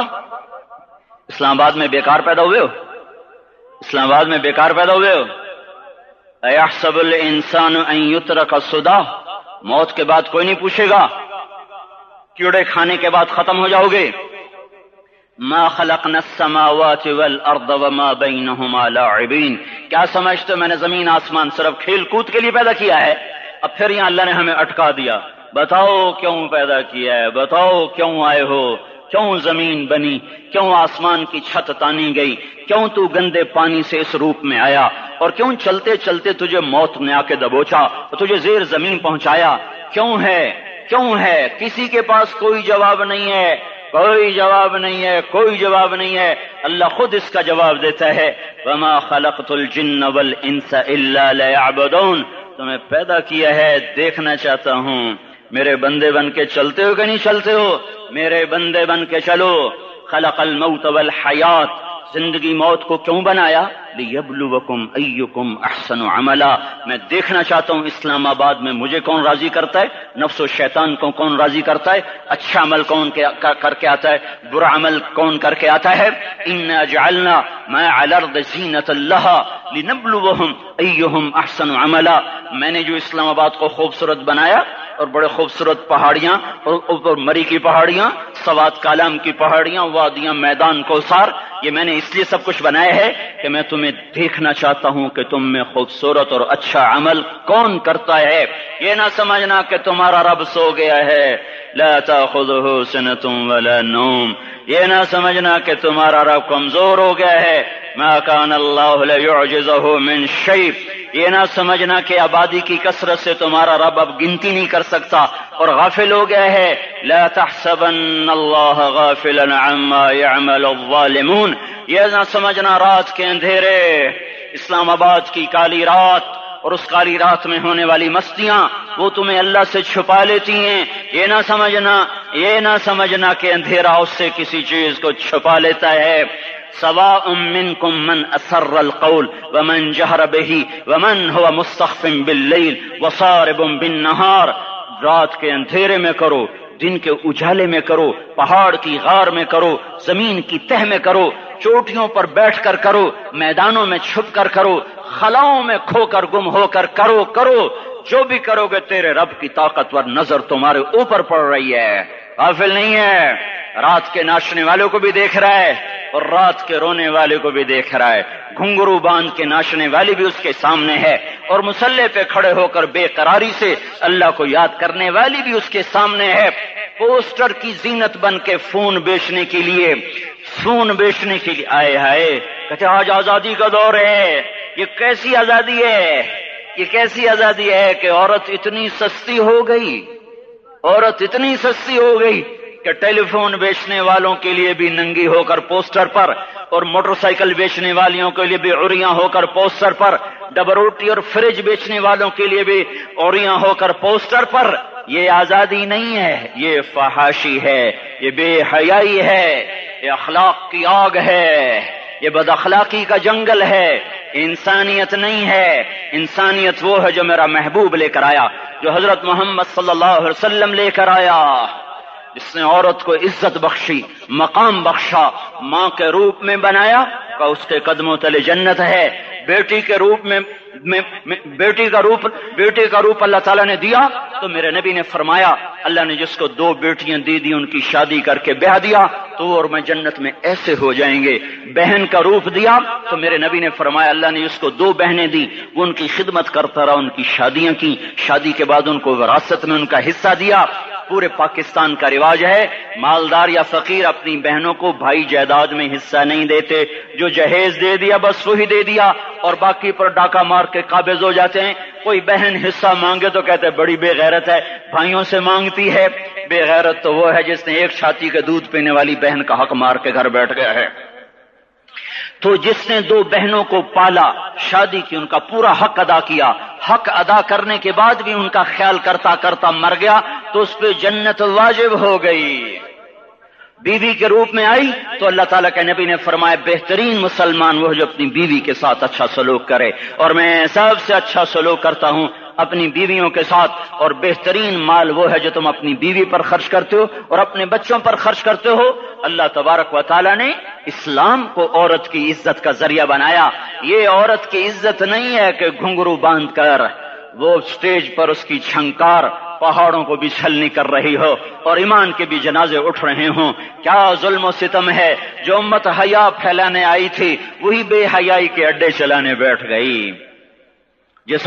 اسلام آباد میں بیکار پیدا ہوئے ہو، اسلام آباد میں بیکار پیدا ہوئے ہو. ایحسب الانسان ان یترک سدی، موت کے بعد کوئی نہیں پوچھے گا، کیڑے کھانے کے بعد ختم ہو جاؤ گے. ما خلقنا السماوات والارض وما بینہما لاعبین، کیا سمجھتے ہو میں نے زمین آسمان صرف کھیل کود کے لیے پیدا کیا ہے؟ اب پھر یہاں اللہ نے ہمیں اٹکا دیا. بتاؤ کیوں پیدا کیا ہے، بتاؤ کیوں آئے ہو، کیوں زمین بنی، کیوں آسمان کی چھت تانی گئی، کیوں تو گندے پانی سے اس روپ میں آیا، اور کیوں چلتے چلتے تجھے موت نے آ کے دبوچا اور تجھے زیر زمین پہنچایا. کیوں ہے، کیوں ہے؟ کسی کے پاس کوئی جواب نہیں ہے، کوئی جواب نہیں ہے، کوئی جواب نہیں ہے. اللہ خود اس کا جواب دیتا ہے، وما خلقت الجن والانس الا ليعبدون، تمہیں پیدا کیا ہے دیکھنا چاہتا ہوں میرے بندے بن کے چلتے ہو کہ نہیں چلتے ہو، میرے بندے بن کے چلو. خلق الموت والحیات، زندگی موت کو کیوں بنایا؟ لیبلوکم ایکم احسن عملا، میں دیکھنا چاہتا ہوں اسلام آباد میں مجھے کون راضی کرتا ہے، نفس و شیطان کو کون راضی کرتا ہے، اچھا عمل کون کر کے آتا ہے، برا عمل کون کر کے آتا ہے. انا جعلنا ما علی الارض زینۃ لها لنبلوہم ایہم احسن عملا، میں نے جو اسلام آباد کو خوبصورت بنایا اور بڑے خوبصورت پہاڑیاں اور اوپر مری کی پہاڑیاں، سوات کالام کی پہاڑیاں، وادیاں، میدان کوثر، یہ میں نے اس لیے سب کچھ بنایا ہے کہ میں تمہیں دیکھنا چاہتا ہوں کہ تم میں خوبصورت اور اچھا عمل کون کرتا ہے. یہ نہ سمجھنا کہ تمہارا رب سو گیا ہے، لا تأخذہ سنۃ ولا نوم، یہ نہ سمجھنا کہ تمہارا رب کمزور ہو گیا ہے، ما کان اللہ لیعجزہ من شیء، یہ نہ سمجھنا کہ آبادی کی کثرت سے تمہارا رب اب گنتی نہیں کر سکتا اور غافل ہو گیا ہے. لا تحسبن اللہ غافلا عما يعمل الظالمون، یہ نہ سمجھنا رات کے اندھیرے، اسلام آباد کی کالی رات اور اس کالی رات میں ہونے والی مستیاں وہ تمہیں اللہ سے چھپا لیتی ہیں. یہ نہ سمجھنا کہ اندھیرا اس سے کسی چیز کو چھپا لیتا ہے. سواء منکم من اسر القول ومن جہر به ومن هو مستخف باللیل وصارب بالنہار، رات کے اندھیرے میں کرو، دن کے اجالے میں کرو، پہاڑ کی غار میں کرو، زمین کی تہ میں کرو، چوٹیوں پر بیٹھ کر کرو، میدانوں میں چھپ کر کرو، خلاؤں میں کھو کر گم ہو کر کرو، جو بھی کرو گے تیرے رب کی طاقتور نظر تمہارے اوپر پڑ رہی ہے، غافل نہیں ہے. رات کے ناچنے والوں کو بھی دیکھ رہا ہے اور رات کے رونے والے کو بھی دیکھ رہا ہے، گھنگرو باندھ کے ناچنے والی بھی اس کے سامنے ہے اور مسلح پہ کھڑے ہو کر بے قراری سے اللہ کو یاد کرنے والی بھی اس کے سامنے ہے. پوسٹر کی زینت بن کے فون بیچنے کے لیے آئے ہائے کہتے آج آزادی کا دور ہے. یہ کیسی آزادی ہے، یہ کیسی آزادی ہے کہ عورت اتنی سستی ہو گئی کہ ٹیلی فون بیچنے والوں کے لیے بھی ننگی ہو کر پوسٹر پر اور موٹر سائیکل بیچنے والیوں کے لیے بھی عریاں ہو کر پوسٹر پر، ڈبل روٹی اور فریج بیچنے والوں کے لیے بھی عریاں ہو کر پوسٹر پر. یہ آزادی نہیں ہے، یہ فحاشی ہے، یہ بے حیائی ہے، یہ اخلاق کی آگ ہے، یہ بد اخلاقی کا جنگل ہے. انسانیت نہیں ہے. انسانیت وہ ہے جو میرا محبوب لے کر آیا، جو حضرت محمد صلی اللہ علیہ وسلم لے کر آیا، جس نے عورت کو عزت بخشی، مقام بخشا، ماں کے روپ میں بنایا کہ اس کے قدموں تلے جنت ہے. بیٹی کے روپ میں بیٹی کا روپ اللہ تعالیٰ نے دیا تو میرے نبی نے فرمایا اللہ نے جس کو 2 بیٹیاں دی ان کی شادی کر کے بیاہ دیا تو اور میں جنت میں ایسے ہو جائیں گے. بہن کا روپ دیا تو میرے نبی نے فرمایا اللہ نے جس کو 2 بہنیں دی وہ ان کی خدمت کرتا رہا، ان کی شادیاں کی، شادی کے بعد ان کو وراثت میں ان کا حصہ دیا. پورے پاکستان کا رواج ہے مالدار یا فقیر اپنی بہنوں کو بھائی جائیداد میں حصہ نہیں دیتے، جو جہیز دے دیا بس وہی دے دیا اور باقی پر ڈاکہ مار کے قابض ہو جاتے ہیں. کوئی بہن حصہ مانگے تو کہتے ہیں بڑی بے غیرت ہے، بھائیوں سے مانگتی ہے. بے غیرت تو وہ ہے جس نے ایک چھاتی کے دودھ پینے والی بہن کا حق مار کے گھر بیٹھ گیا ہے. تو جس نے 2 بہنوں کو پالا، شادی کی، ان کا پورا حق ادا کیا، حق ادا کرنے کے بعد بھی ان کا خیال کرتا کرتا مر گیا تو اس پہ جنت واجب ہو گئی. بیوی کے روپ میں آئی تو اللہ تعالیٰ کے نبی نے فرمایا بہترین مسلمان وہ جو اپنی بیوی کے ساتھ اچھا سلوک کرے، اور میں سب سے اچھا سلوک کرتا ہوں اپنی بیویوں کے ساتھ، اور بہترین مال وہ ہے جو تم اپنی بیوی پر خرچ کرتے ہو اور اپنے بچوں پر خرچ کرتے ہو۔ اللہ تبارک و تعالیٰ نے اسلام کو عورت کی عزت کا ذریعہ بنایا۔ یہ عورت کی عزت نہیں ہے کہ گھنگرو باندھ کر وہ سٹیج پر اس کی چھنکار پہاڑوں کو بھی چھلنی کر رہی ہو اور ایمان کے بھی جنازے اٹھ رہے ہوں۔ کیا ظلم و ستم ہے، جو امت حیا پھیلانے آئی تھی وہی بے حیائی کے اڈے چلانے بیٹھ گئی۔ جس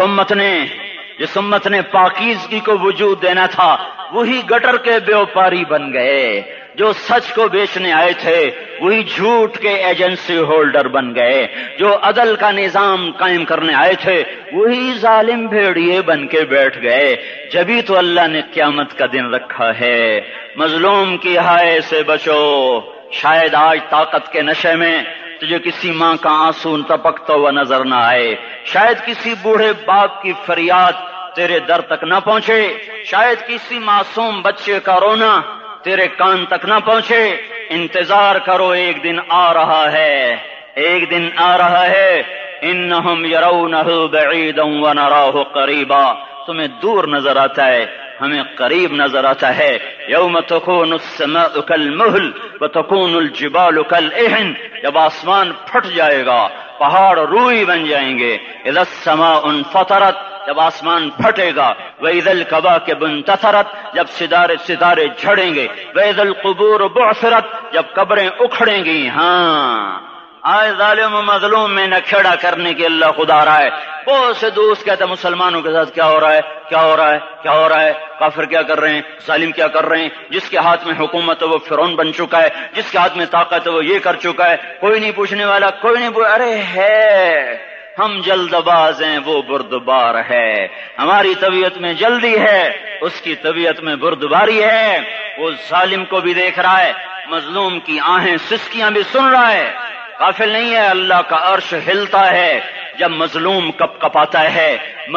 امت نے پاکیزگی کو وجود دینا تھا وہی گٹر کے بیوپاری بن گئے۔ جو سچ کو بیچنے آئے تھے وہی جھوٹ کے ایجنسی ہولڈر بن گئے۔ جو عدل کا نظام قائم کرنے آئے تھے وہی ظالم بھیڑیے بن کے بیٹھ گئے۔ جبھی تو اللہ نے قیامت کا دن رکھا ہے۔ مظلوم کی ہائے سے بچو، شاید آج طاقت کے نشے میں تجھے کسی ماں کا آنسو ٹپکتا ہوا نظر نہ آئے، شاید کسی بوڑھے باپ کی فریاد تیرے در تک نہ پہنچے، شاید کسی معصوم بچے کا رونا تیرے کان تک نہ پہنچے۔ انتظار کرو، ایک دن آ رہا ہے، ایک دن آ رہا ہے۔ انہم یرونہ بعیدا ونراہ قریبا، تمہیں دور نظر آتا ہے، ہمیں قریب نظر آتا ہے۔ یوم تکون السماء کالمہل وتکون الجبال کالعہن، جب آسمان پھٹ جائے گا پہاڑ روئی بن جائیں گے۔ اذا السماء انفطرت، جب آسمان پھٹے گا۔ وَإِذَا الْكَوَاكِبُ انتَثَرَتْ، جب ستارے جھڑیں گے۔ وَإِذَا الْقُبُورُ بُعْثِرَتْ، جب قبریں اکھڑیں گی۔ ہاں آئے ظالم و مظلوم میں نہ کھیڑا کرنے کے اللہ خدا رہا ہے۔ بہت سے دوست کہتے ہیں مسلمانوں کے ساتھ کیا ہو رہا ہے، کیا ہو رہا ہے، کیا ہو رہا ہے، کافر کیا کر رہے ہیں، ظالم کیا کر رہے ہیں، جس کے ہاتھ میں حکومت ہے وہ فرعون بن چکا ہے، جس کے ہاتھ میں طاقت ہے وہ یہ کر چکا ہے، کوئی نہیں پوچھنے والا، کوئی نہیں ارے ہے، ہم جلد باز ہیں وہ بردبار ہے۔ ہماری طبیعت میں جلدی ہے، اس کی طبیعت میں بردباری ہے۔ وہ ظالم کو بھی دیکھ رہا ہے، مظلوم کی آہیں سسکیاں بھی سن رہا ہے۔ غافل نہیں ہے، اللہ کا عرش ہلتا ہے جب مظلوم کپ کپاتا ہے۔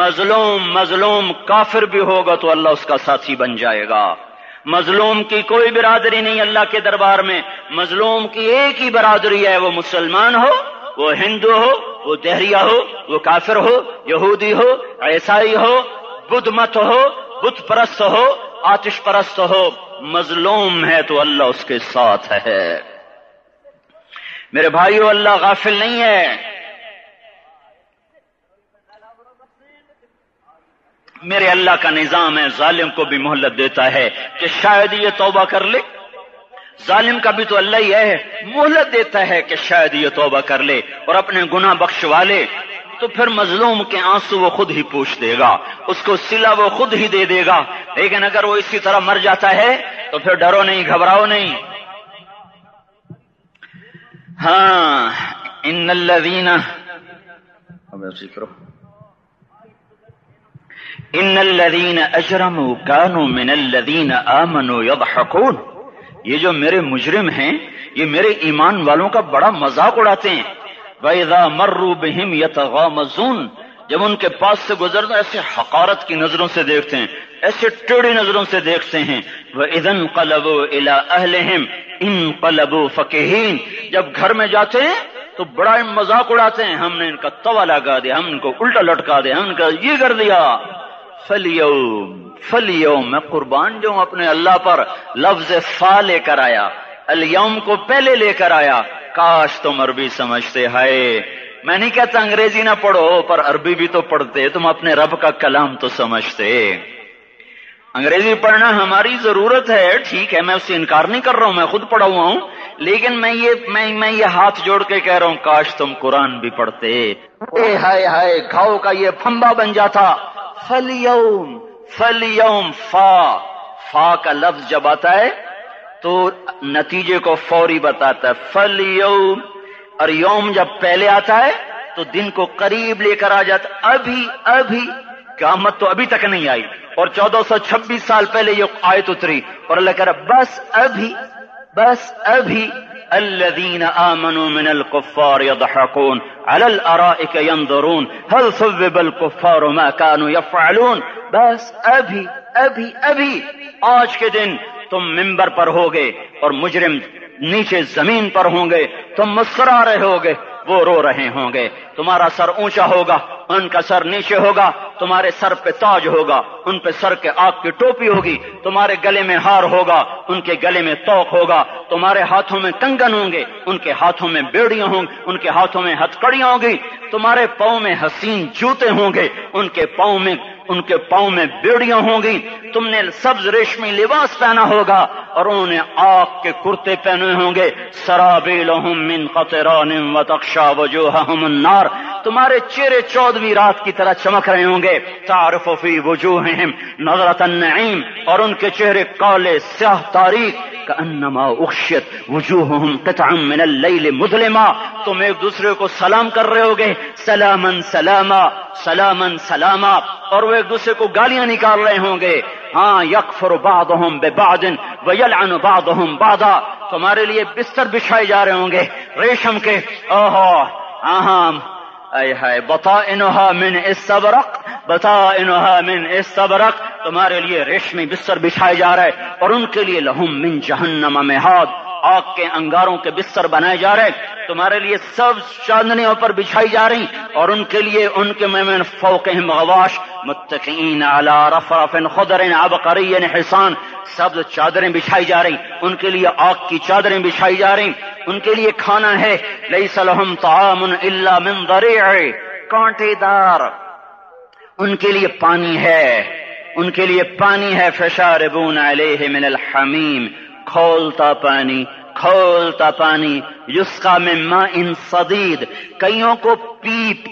مظلوم کافر بھی ہوگا تو اللہ اس کا ساتھی بن جائے گا۔ مظلوم کی کوئی برادری نہیں اللہ کے دربار میں، مظلوم کی ایک ہی برادری ہے، وہ مسلمان ہو، وہ ہندو ہو، وہ دہریہ ہو، وہ کافر ہو، یہودی ہو، عیسائی ہو، بدھ مت ہو، بت پرست ہو، آتش پرست ہو، مظلوم ہے تو اللہ اس کے ساتھ ہے۔ میرے بھائیو، اللہ غافل نہیں ہے۔ میرے اللہ کا نظام ہے، ظالم کو بھی مہلت دیتا ہے کہ شاید یہ توبہ کر لے۔ ظالم کا بھی تو اللہ ہی ہے، مہلت دیتا ہے کہ شاید یہ توبہ کر لے اور اپنے گناہ بخشوا لے، تو پھر مظلوم کے آنسو وہ خود ہی پوچھ دے گا، اس کو صلہ وہ خود ہی دے دے گا۔ لیکن اگر وہ اسی طرح مر جاتا ہے تو پھر ڈرو نہیں، گھبراؤ نہیں۔ ہاں ان الذین اجرموا كانوا من الذین آمنوا يضحكون، یہ جو میرے مجرم ہیں یہ میرے ایمان والوں کا بڑا مذاق اڑاتے ہیں۔ وَإِذَا مَرُّوا بِهِمْ يَتَغَامَزُونَ، جب ان کے پاس سے گزرنا ایسے حقارت کی نظروں سے دیکھتے ہیں، ایسے ٹیڑھی نظروں سے دیکھتے ہیں۔ وَإِذَا انقلبوا إِلَىٰ أَهْلِهِمْ انقلبوا فَكِهِينَ، جب گھر میں جاتے ہیں تو بڑا مذاق اڑاتے ہیں، ہم نے ان کا توا لگا دیا، ہم ان کو الٹا لٹکا دیا، ہم ان کا یہ کر دیا۔ فَالْيَوْمَ میں قربان جو اپنے اللہ پر لفظ فا لے کر آیا، الیوم کو پہلے لے کر آیا۔ کاش تم عربی سمجھتے، ہائے میں نہیں کہتا انگریزی نہ پڑھو، پر عربی بھی تو پڑھتے، تم اپنے رب کا کلام تو سمجھتے۔ انگریزی پڑھنا ہماری ضرورت ہے، ٹھیک ہے، میں اس سے انکار نہیں کر رہا ہوں، میں خود پڑھا ہوا ہوں، لیکن میں یہ ہاتھ جوڑ کے کہہ رہا ہوں کاش تم قرآن بھی پڑھتے۔ اے ہائے ہائے، گھاؤ کا یہ پھمبا بن جاتا۔ فَالْيَوْمَ فا کا لفظ جب آتا ہے تو نتیجے کو فوری بتاتا ہے۔ فَالْيَوْمَ، اور یوم جب پہلے آتا ہے تو دن کو قریب لے کر آ جاتا۔ ابھی قیامت تو ابھی تک نہیں آئی، اور 1426 سال پہلے یہ آیت اتری، اور اللہ کہہ رہا بس ابھی الذين آمنوا من الكفار يضحكون على الارائك ينظرون هل ثوب الكفار ما كانوا يفعلون۔ بس ابھی آج کے دن تم منبر پر ہوگے، اور مجرم نیچے زمین پر ہوں گے، تم مسکرا رہے ہوگے، وہ رو رہے ہوں گے۔ تمہارا سر اونچا ہوگا، ان کا سر نیچے ہوگا، تمہارے سر پہ تاج ہوگا، ان پہ سر کے آگ کی ٹوپی ہوگی، تمہارے گلے میں ہار ہوگا، ان کے گلے میں توق ہوگا، تمہارے ہاتھوں میں کنگن ہوں گے، ان کے ہاتھوں میں بیڑیاں ہوں گی، ان کے ہاتھوں میں ہتکڑیاں ہوں گی، تمہارے پاؤں میں حسین جوتے ہوں گے، ان کے پاؤں میں بیڑیاں ہوں گی، تم نے سبز ریشمی لباس پہنا ہوگا اور انہوں نے آگ کے کرتے پہنے ہوں گے۔ سرابیلہم من قطران وتغشی وجوہہم النار، تمہارے چہرے 14ویں رات کی طرح چمک رہے ہوں گے۔ تعرف فی وجوہہم نظرۃ النعیم، اور ان کے چہرے کالے سیاہ تاریک، کأنما اغشیت وجوہہم قطعا من اللیل مظلما، تم ایک دوسرے کو سلام کر رہے ہوگے، سلامن سلاما سلامن سلاما، اور وہ ایک دوسرے کو گالیاں نکال رہے ہوں گے۔ ہاں یکفر بعضهم ببعض ویلعن بعضهم بعضا، تمہارے لیے بستر بچھائے جا رہے ہوں گے ریشم کے، اے ہائے، بطائنها من استبرق بطائنها من استبرق، تمہارے لیے ریشمی بستر بچھائے جا رہے، اور ان کے لیے لہم من جہنم مہاد، آگ کے انگاروں کے بستر بنائے جا رہے، تمہارے لیے سب چاندنیوں پر بچھائی جا رہی، اور ان کے لیے ان کے من فوقہم غواش متکئین علی رفرف خضر عبقری حسان، سب چادریں بچھائی جا رہی، ان کے لیے آگ کی چادریں بچھائی جا رہی، ان کے لیے کھانا ہے، لیس لہم طعام الا من ضریع، کانٹے دار، ان کے لیے پانی ہے، ان کے لیے پانی ہے، فشاربون علیہ من الحمیم، کھولتا پانی، یسقا من ماء صدید، کئیوں کو پیپ،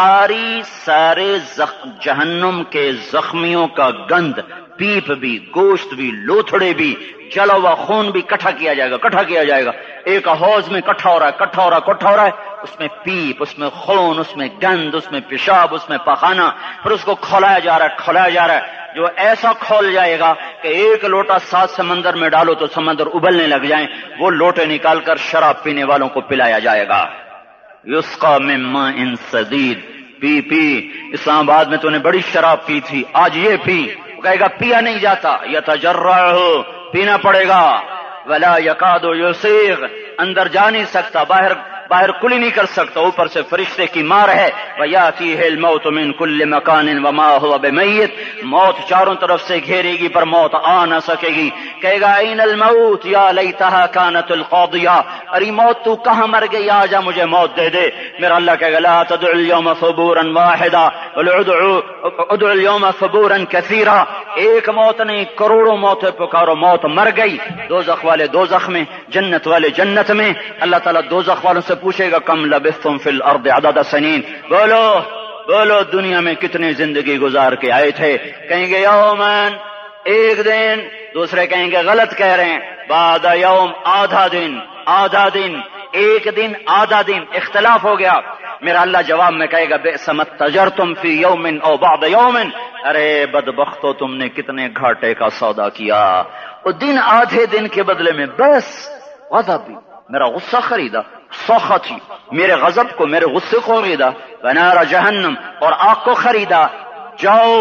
سارے جہنم کے زخمیوں کا گند، پیپ بھی، گوشت بھی، لوتھڑے بھی، جلا ہوا خون بھی اکٹھا کیا جائے گا، ایک حوض میں کٹھا ہو رہا ہے، اس میں پیپ، اس میں خون، اس میں گند، اس میں پیشاب، اس میں پخانہ، پھر اس کو کھولایا جا رہا ہے، جو ایسا کھول جائے گا کہ ایک لوٹا 7 سمندر میں ڈالو تو سمندر ابلنے لگ جائیں، وہ لوٹے نکال کر شراب پینے والوں کو پلایا جائے گا۔ یسقا من ماء صدید، پی اسلام آباد میں تو نے بڑی شراب پی تھی، آج یہ پی، وہ کہے گا پیا نہیں جاتا، یتجرعہ، پینا پڑے گا، ولا یکاد یسیغ، اندر جا نہیں سکتا، باہر کلی نہیں کر سکتا، اوپر سے فرشتے کی مار ہے، وَيَأْتِيهِ الْمَوْتُ مِنْ كُلِّ مَكَانٍ وَمَا هُوَ بِمَيِّتٍ، موت چاروں طرف سے گھیرے گی پر موت آ نہ سکے گی، کہے گا اَيْنَ الْمَوْتُ يَا لَيْتَهَا كَانَتِ الْقَاضِيَةَ، ارے موت تو کہاں مر گئی، آجا مجھے موت دے دے۔ میرا اللہ کہے گا لَا تَدْعُ الْيَوْمَ ثُبُورًا وَاحِدًا بل ادعُ الْيَوْمَ ثُبُورًا كَثِيرًا، ایک موت نہیں کروڑوں موتیں پکارو، موت مر گئی، دوزخ والے دوزخ میں، جنت والے جنت میں، اللہ تعالیٰ دوزخ والوں سے پوچھے گا کم لبثتم فی الارض عدد سنین، بولو دنیا میں کتنی زندگی گزار کے آئے تھے، کہیں گے یومن، ایک دن، دوسرے کہیں گے غلط کہہ رہے ہیں، بعد یوم، آدھا دن، ایک دن آدھا دن، اختلاف ہو گیا۔ میرا اللہ جواب میں کہے گا بئس ما تجرتم فی یوم او بعد یوم، ارے بدبختو تم نے کتنے گھاٹے کا سودا کیا، وہ دن آدھے دن کے بدلے میں بس غضبی، میرا غصہ خریدا، سخطی، میرے غضب کو، میرے غصے کو خریدا، ونار جہنم، اور آگ کو خریدا، جاؤ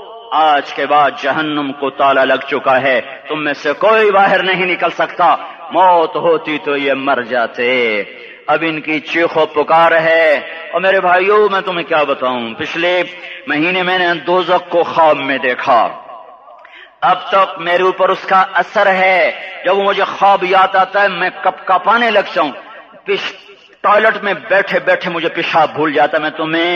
آج کے بعد جہنم کو تالا لگ چکا ہے، تم میں سے کوئی باہر نہیں نکل سکتا، موت ہوتی تو یہ مر جاتے۔ اب ان کی چیخ و پکار ہے، اور میرے بھائیوں میں تمہیں کیا بتاؤں، پچھلے مہینے میں نے دوزخ کو خواب میں دیکھا، اب تک میرے اوپر اس کا اثر ہے، جب وہ مجھے خواب یاد آتا ہے میں کپ کپانے لگتا ہوں، ٹوائلٹ میں بیٹھے بیٹھے مجھے پیشاب بھول جاتا ہے۔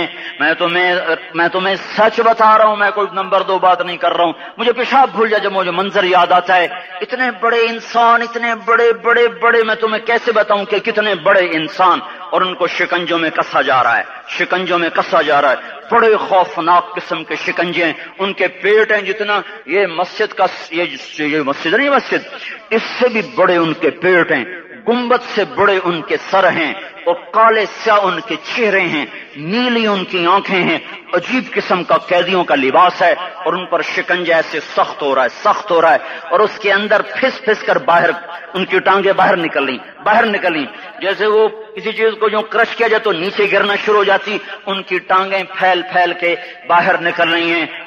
میں تمہیں سچ بتا رہا ہوں، میں کوئی نمبر 2 بات نہیں کر رہا ہوں، مجھے پیشاب بھول جاتا جب مجھے منظر یاد آتا ہے، اتنے بڑے انسان، اتنے بڑے میں تمہیں کیسے بتاؤں کہ کتنے بڑے انسان، اور ان کو شکنجوں میں کسا جا رہا ہے، بڑے خوفناک قسم کے شکنجے ہیں، ان کے پیٹ ہیں جتنا یہ مسجد کا، یہ مسجد نہیں، مسجد اس سے بھی بڑے ان کے پیٹ ہیں، گنبد سے بڑے ان کے سر ہیں، اور کالے سیاہ ان کے چہرے ہیں، نیلی ان کی آنکھیں ہیں، عجیب قسم کا قیدیوں کا لباس ہے، اور ان پر شکنجہ ایسے سخت ہو رہا ہے، اور اس کے اندر پھس کر باہر ان کی ٹانگیں باہر نکلیں، جیسے وہ کسی چیز کو جو کرش کیا جائے تو نیچے گرنا شروع ہو جاتی، ان کی ٹانگیں پھیل کے باہر نکل رہی ہیں،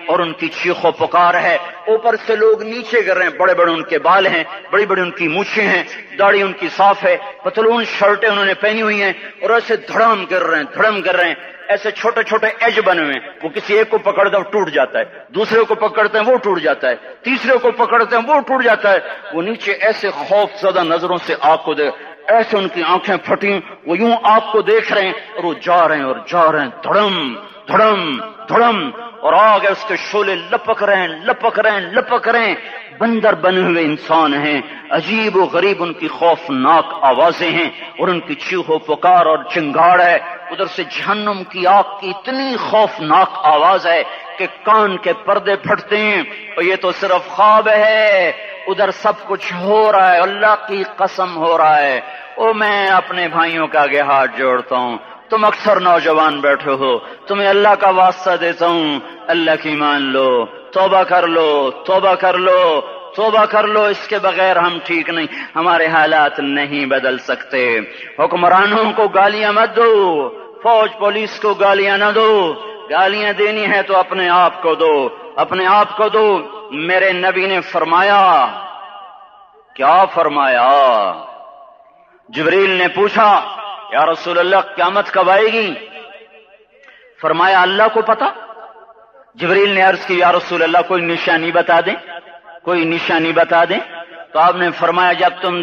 اور ان کی چیخو پکار ہے. اوپر سے لوگ نیچے گر رہے ہیں، بڑے بڑے ان کے بال ہیں، بڑی بڑی ان کی مونچھیں ہیں، داڑھی ان کی صاف ہے، پتلون شرٹیں انہوں نے پہنی ہوئی ہیں، اور ایسے دھڑم گر رہے ہیں، دھڑم گر رہے ہیں. ایسے چھوٹے چھوٹے ایج بنے ہوئے ہیں. وہ کسی ایک کو پکڑتے ہیں وہ ٹوٹ جاتا ہے، دوسرے کو پکڑتے ہیں وہ ٹوٹ جاتا ہے، تیسرے کو پکڑتے ہیں وہ ٹوٹ جاتا ہے. وہ نیچے ایسے خوف زدہ نظروں سے آپ کو دیکھ، ایسے ان کی آنکھیں پھٹی، وہ یوں آپ کو دیکھ رہے ہیں اور وہ جا رہے ہیں اور جا رہے ہیں، دھڑم دھڑم دھڑم، اور آگے اس کے شعلے لپک رہے ہیں لپک رہے ہیں لپک رہے ہیں. بندر بنے ہوئے انسان ہیں، عجیب و غریب ان کی خوفناک آوازیں ہیں اور ان کی چیخو پکار اور چنگاڑ ہے. ادھر سے جہنم کی آگ کی اتنی خوفناک آواز ہے کہ کان کے پردے پھٹتے ہیں. اور یہ تو صرف خواب ہے، ادھر سب کچھ ہو رہا ہے، اللہ کی قسم ہو رہا ہے. میں اپنے بھائیوں کے آگے ہاتھ جوڑتا ہوں، تم اکثر نوجوان بیٹھے ہو، تمہیں اللہ کا واسطہ دیتا ہوں، اللہ کی مان لو، توبہ کر لو، توبہ کر لو، توبہ کر لو. اس کے بغیر ہم ٹھیک نہیں، ہمارے حالات نہیں بدل سکتے. حکمرانوں کو گالیاں مت دو، فوج پولیس کو گالیاں نہ دو. گالیاں دینی ہے تو اپنے آپ کو دو، اپنے آپ کو دو. میرے نبی نے فرمایا، کیا فرمایا؟ جبریل نے پوچھا یا رسول اللہ قیامت کب آئے گی؟ فرمایا اللہ کو پتا. جبریل نے عرض کی یا رسول اللہ کوئی نشانی بتا دیں، کوئی نشانی بتا دیں. تو آپ نے فرمایا جب تم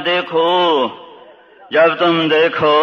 دیکھو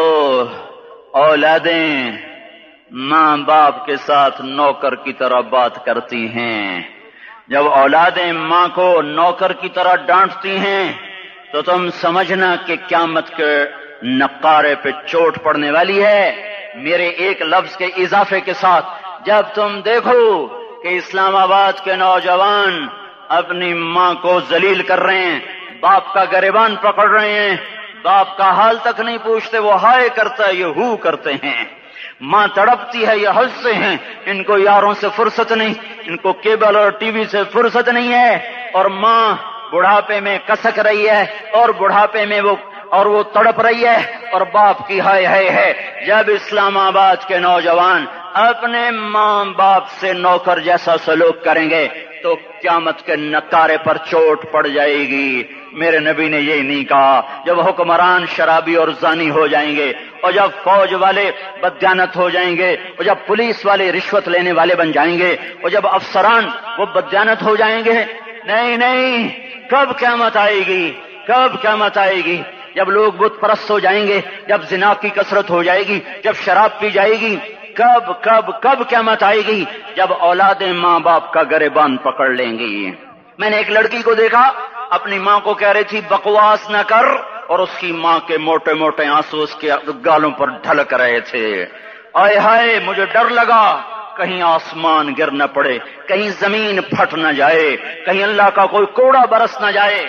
اولادیں ماں باپ کے ساتھ نوکر کی طرح بات کرتی ہیں، جب اولادیں ماں کو نوکر کی طرح ڈانٹتی ہیں، تو تم سمجھنا کہ قیامت کے نقارے پہ چوٹ پڑنے والی ہے. میرے ایک لفظ کے اضافے کے ساتھ، جب تم دیکھو کہ اسلام آباد کے نوجوان اپنی ماں کو ذلیل کر رہے ہیں، باپ کا گریبان پکڑ رہے ہیں، باپ کا حال تک نہیں پوچھتے، وہ ہائے کرتا ہے یہ ہو کرتے ہیں، ماں تڑپتی ہے یہ ہنستے ہیں. ان کو یاروں سے فرصت نہیں، ان کو کیبل اور ٹی وی سے فرصت نہیں ہے. اور ماں بڑھاپے میں کسک رہی ہے اور بڑھاپے میں وہ تڑپ رہی ہے اور باپ کی ہائے ہائے ہے. جب اسلام آباد کے نوجوان اپنے ماں باپ سے نوکر جیسا سلوک کریں گے تو قیامت کے نقارے پر چوٹ پڑ جائے گی. میرے نبی نے یہ نہیں کہا جب حکمران شرابی اور زانی ہو جائیں گے، اور جب فوج والے بددیانت ہو جائیں گے، اور جب پولیس والے رشوت لینے والے بن جائیں گے، اور جب افسران وہ بددیانت ہو جائیں گے. نہیں، کب قیامت آئے گی؟ کب قیامت آئے گی؟ جب لوگ بت پرست ہو جائیں گے، جب زنا کی کثرت ہو جائے گی، جب شراب پی جائے گی. کب قیامت آئے گی؟ جب اولادیں ماں باپ کا گریبان پکڑ لیں گی. میں نے ایک لڑکی کو دیکھا، اپنی ماں کو کہہ رہی تھی بکواس نہ کر، اور اس کی ماں کے موٹے موٹے آنسو اس کے گالوں پر ڈھلک رہے تھے. آئے ہائے، مجھے ڈر لگا کہیں آسمان گر نہ پڑے، کہیں زمین پھٹ نہ جائے، کہیں اللہ کا کوئی کوڑا برس نہ جائے.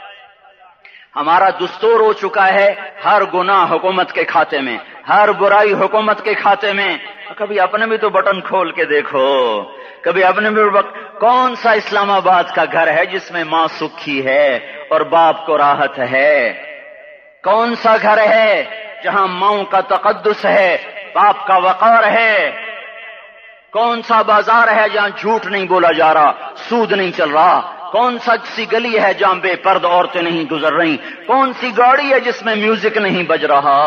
ہمارا دستور ہو چکا ہے ہر گناہ حکومت کے کھاتے میں، ہر برائی حکومت کے کھاتے میں. کبھی اپنے بھی تو بٹن کھول کے دیکھو، کبھی اپنے بھی کون سا اسلام آباد کا گھر ہے جس میں ماں سکھی ہے اور باپ کو راحت ہے؟ کون سا گھر ہے جہاں ماؤں کا تقدس ہے، باپ کا وقار ہے؟ کون سا بازار ہے جہاں جھوٹ نہیں بولا جا رہا، سود نہیں چل رہا؟ کون سی گلی ہے جہاں بے پرد عورتیں نہیں گزر رہی؟ کون سی گاڑی ہے جس میں میوزک نہیں بج رہا؟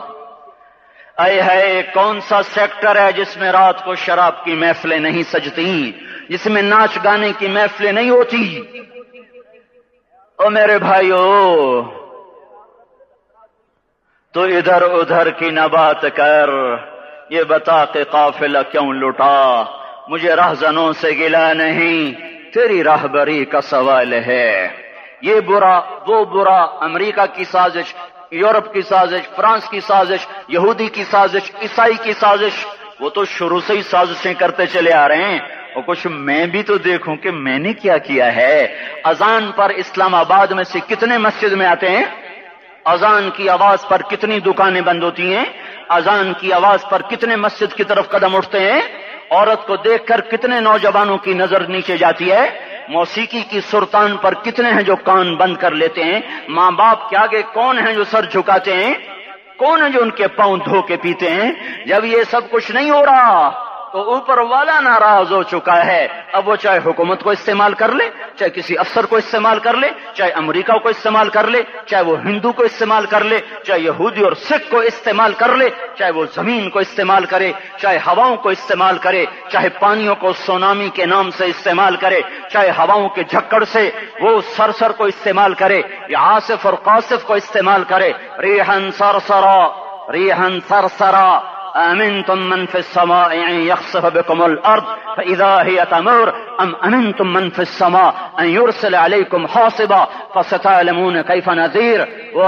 اے ہے کون سا سیکٹر ہے جس میں رات کو شراب کی محفلیں نہیں سجتی، جس میں ناچ گانے کی محفلیں نہیں ہوتی؟ او میرے بھائیو، تو ادھر ادھر کی نہ بات کر، یہ بتا کہ قافلہ کیوں لٹا. مجھے رہزنوں سے گلا نہیں، تیری راہبری کا سوال ہے. یہ برا وہ برا، امریکہ کی سازش، یورپ کی سازش، فرانس کی سازش، یہودی کی سازش، عیسائی کی سازش، وہ تو شروع سے ہی سازشیں کرتے چلے آ رہے ہیں. اور کچھ میں بھی تو دیکھوں کہ میں نے کیا کیا ہے. اذان پر اسلام آباد میں سے کتنے مسجد میں آتے ہیں؟ اذان کی آواز پر کتنی دکانیں بند ہوتی ہیں؟ اذان کی آواز پر کتنے مسجد کی طرف قدم اٹھتے ہیں؟ عورت کو دیکھ کر کتنے نوجوانوں کی نظر نیچے جاتی ہے؟ موسیقی کی سرتان پر کتنے ہیں جو کان بند کر لیتے ہیں؟ ماں باپ کے آگے کون ہیں جو سر جھکاتے ہیں؟ کون ہیں جو ان کے پاؤں دھو کے پیتے ہیں؟ جب یہ سب کچھ نہیں ہو رہا تو اوپر والا ناراض ہو چکا ہے. اب وہ چاہے حکومت کو استعمال کر لے، چاہے کسی افسر کو استعمال کر لے، چاہے امریکہ کو استعمال کر لے، چاہے وہ ہندو کو استعمال کر لے، چاہے یہودی اور سکھ کو استعمال کر لے، چاہے وہ زمین کو استعمال کرے، چاہے ہواؤں کو استعمال کرے، چاہے پانیوں کو سونامی کے نام سے استعمال کرے، چاہے ہواؤں کے جھکڑ سے وہ سرسر کو استعمال کرے یا عاصف اور قاصف کو استعمال کرے. ریحن سرسرا ریحن سرسرا أأمنتم من في السماء أن يخسف بكم الأرض فإذا هي تمور أم أمنتم من في السماء أن يرسل عليكم حاصبا فستعلمون كيف نذير.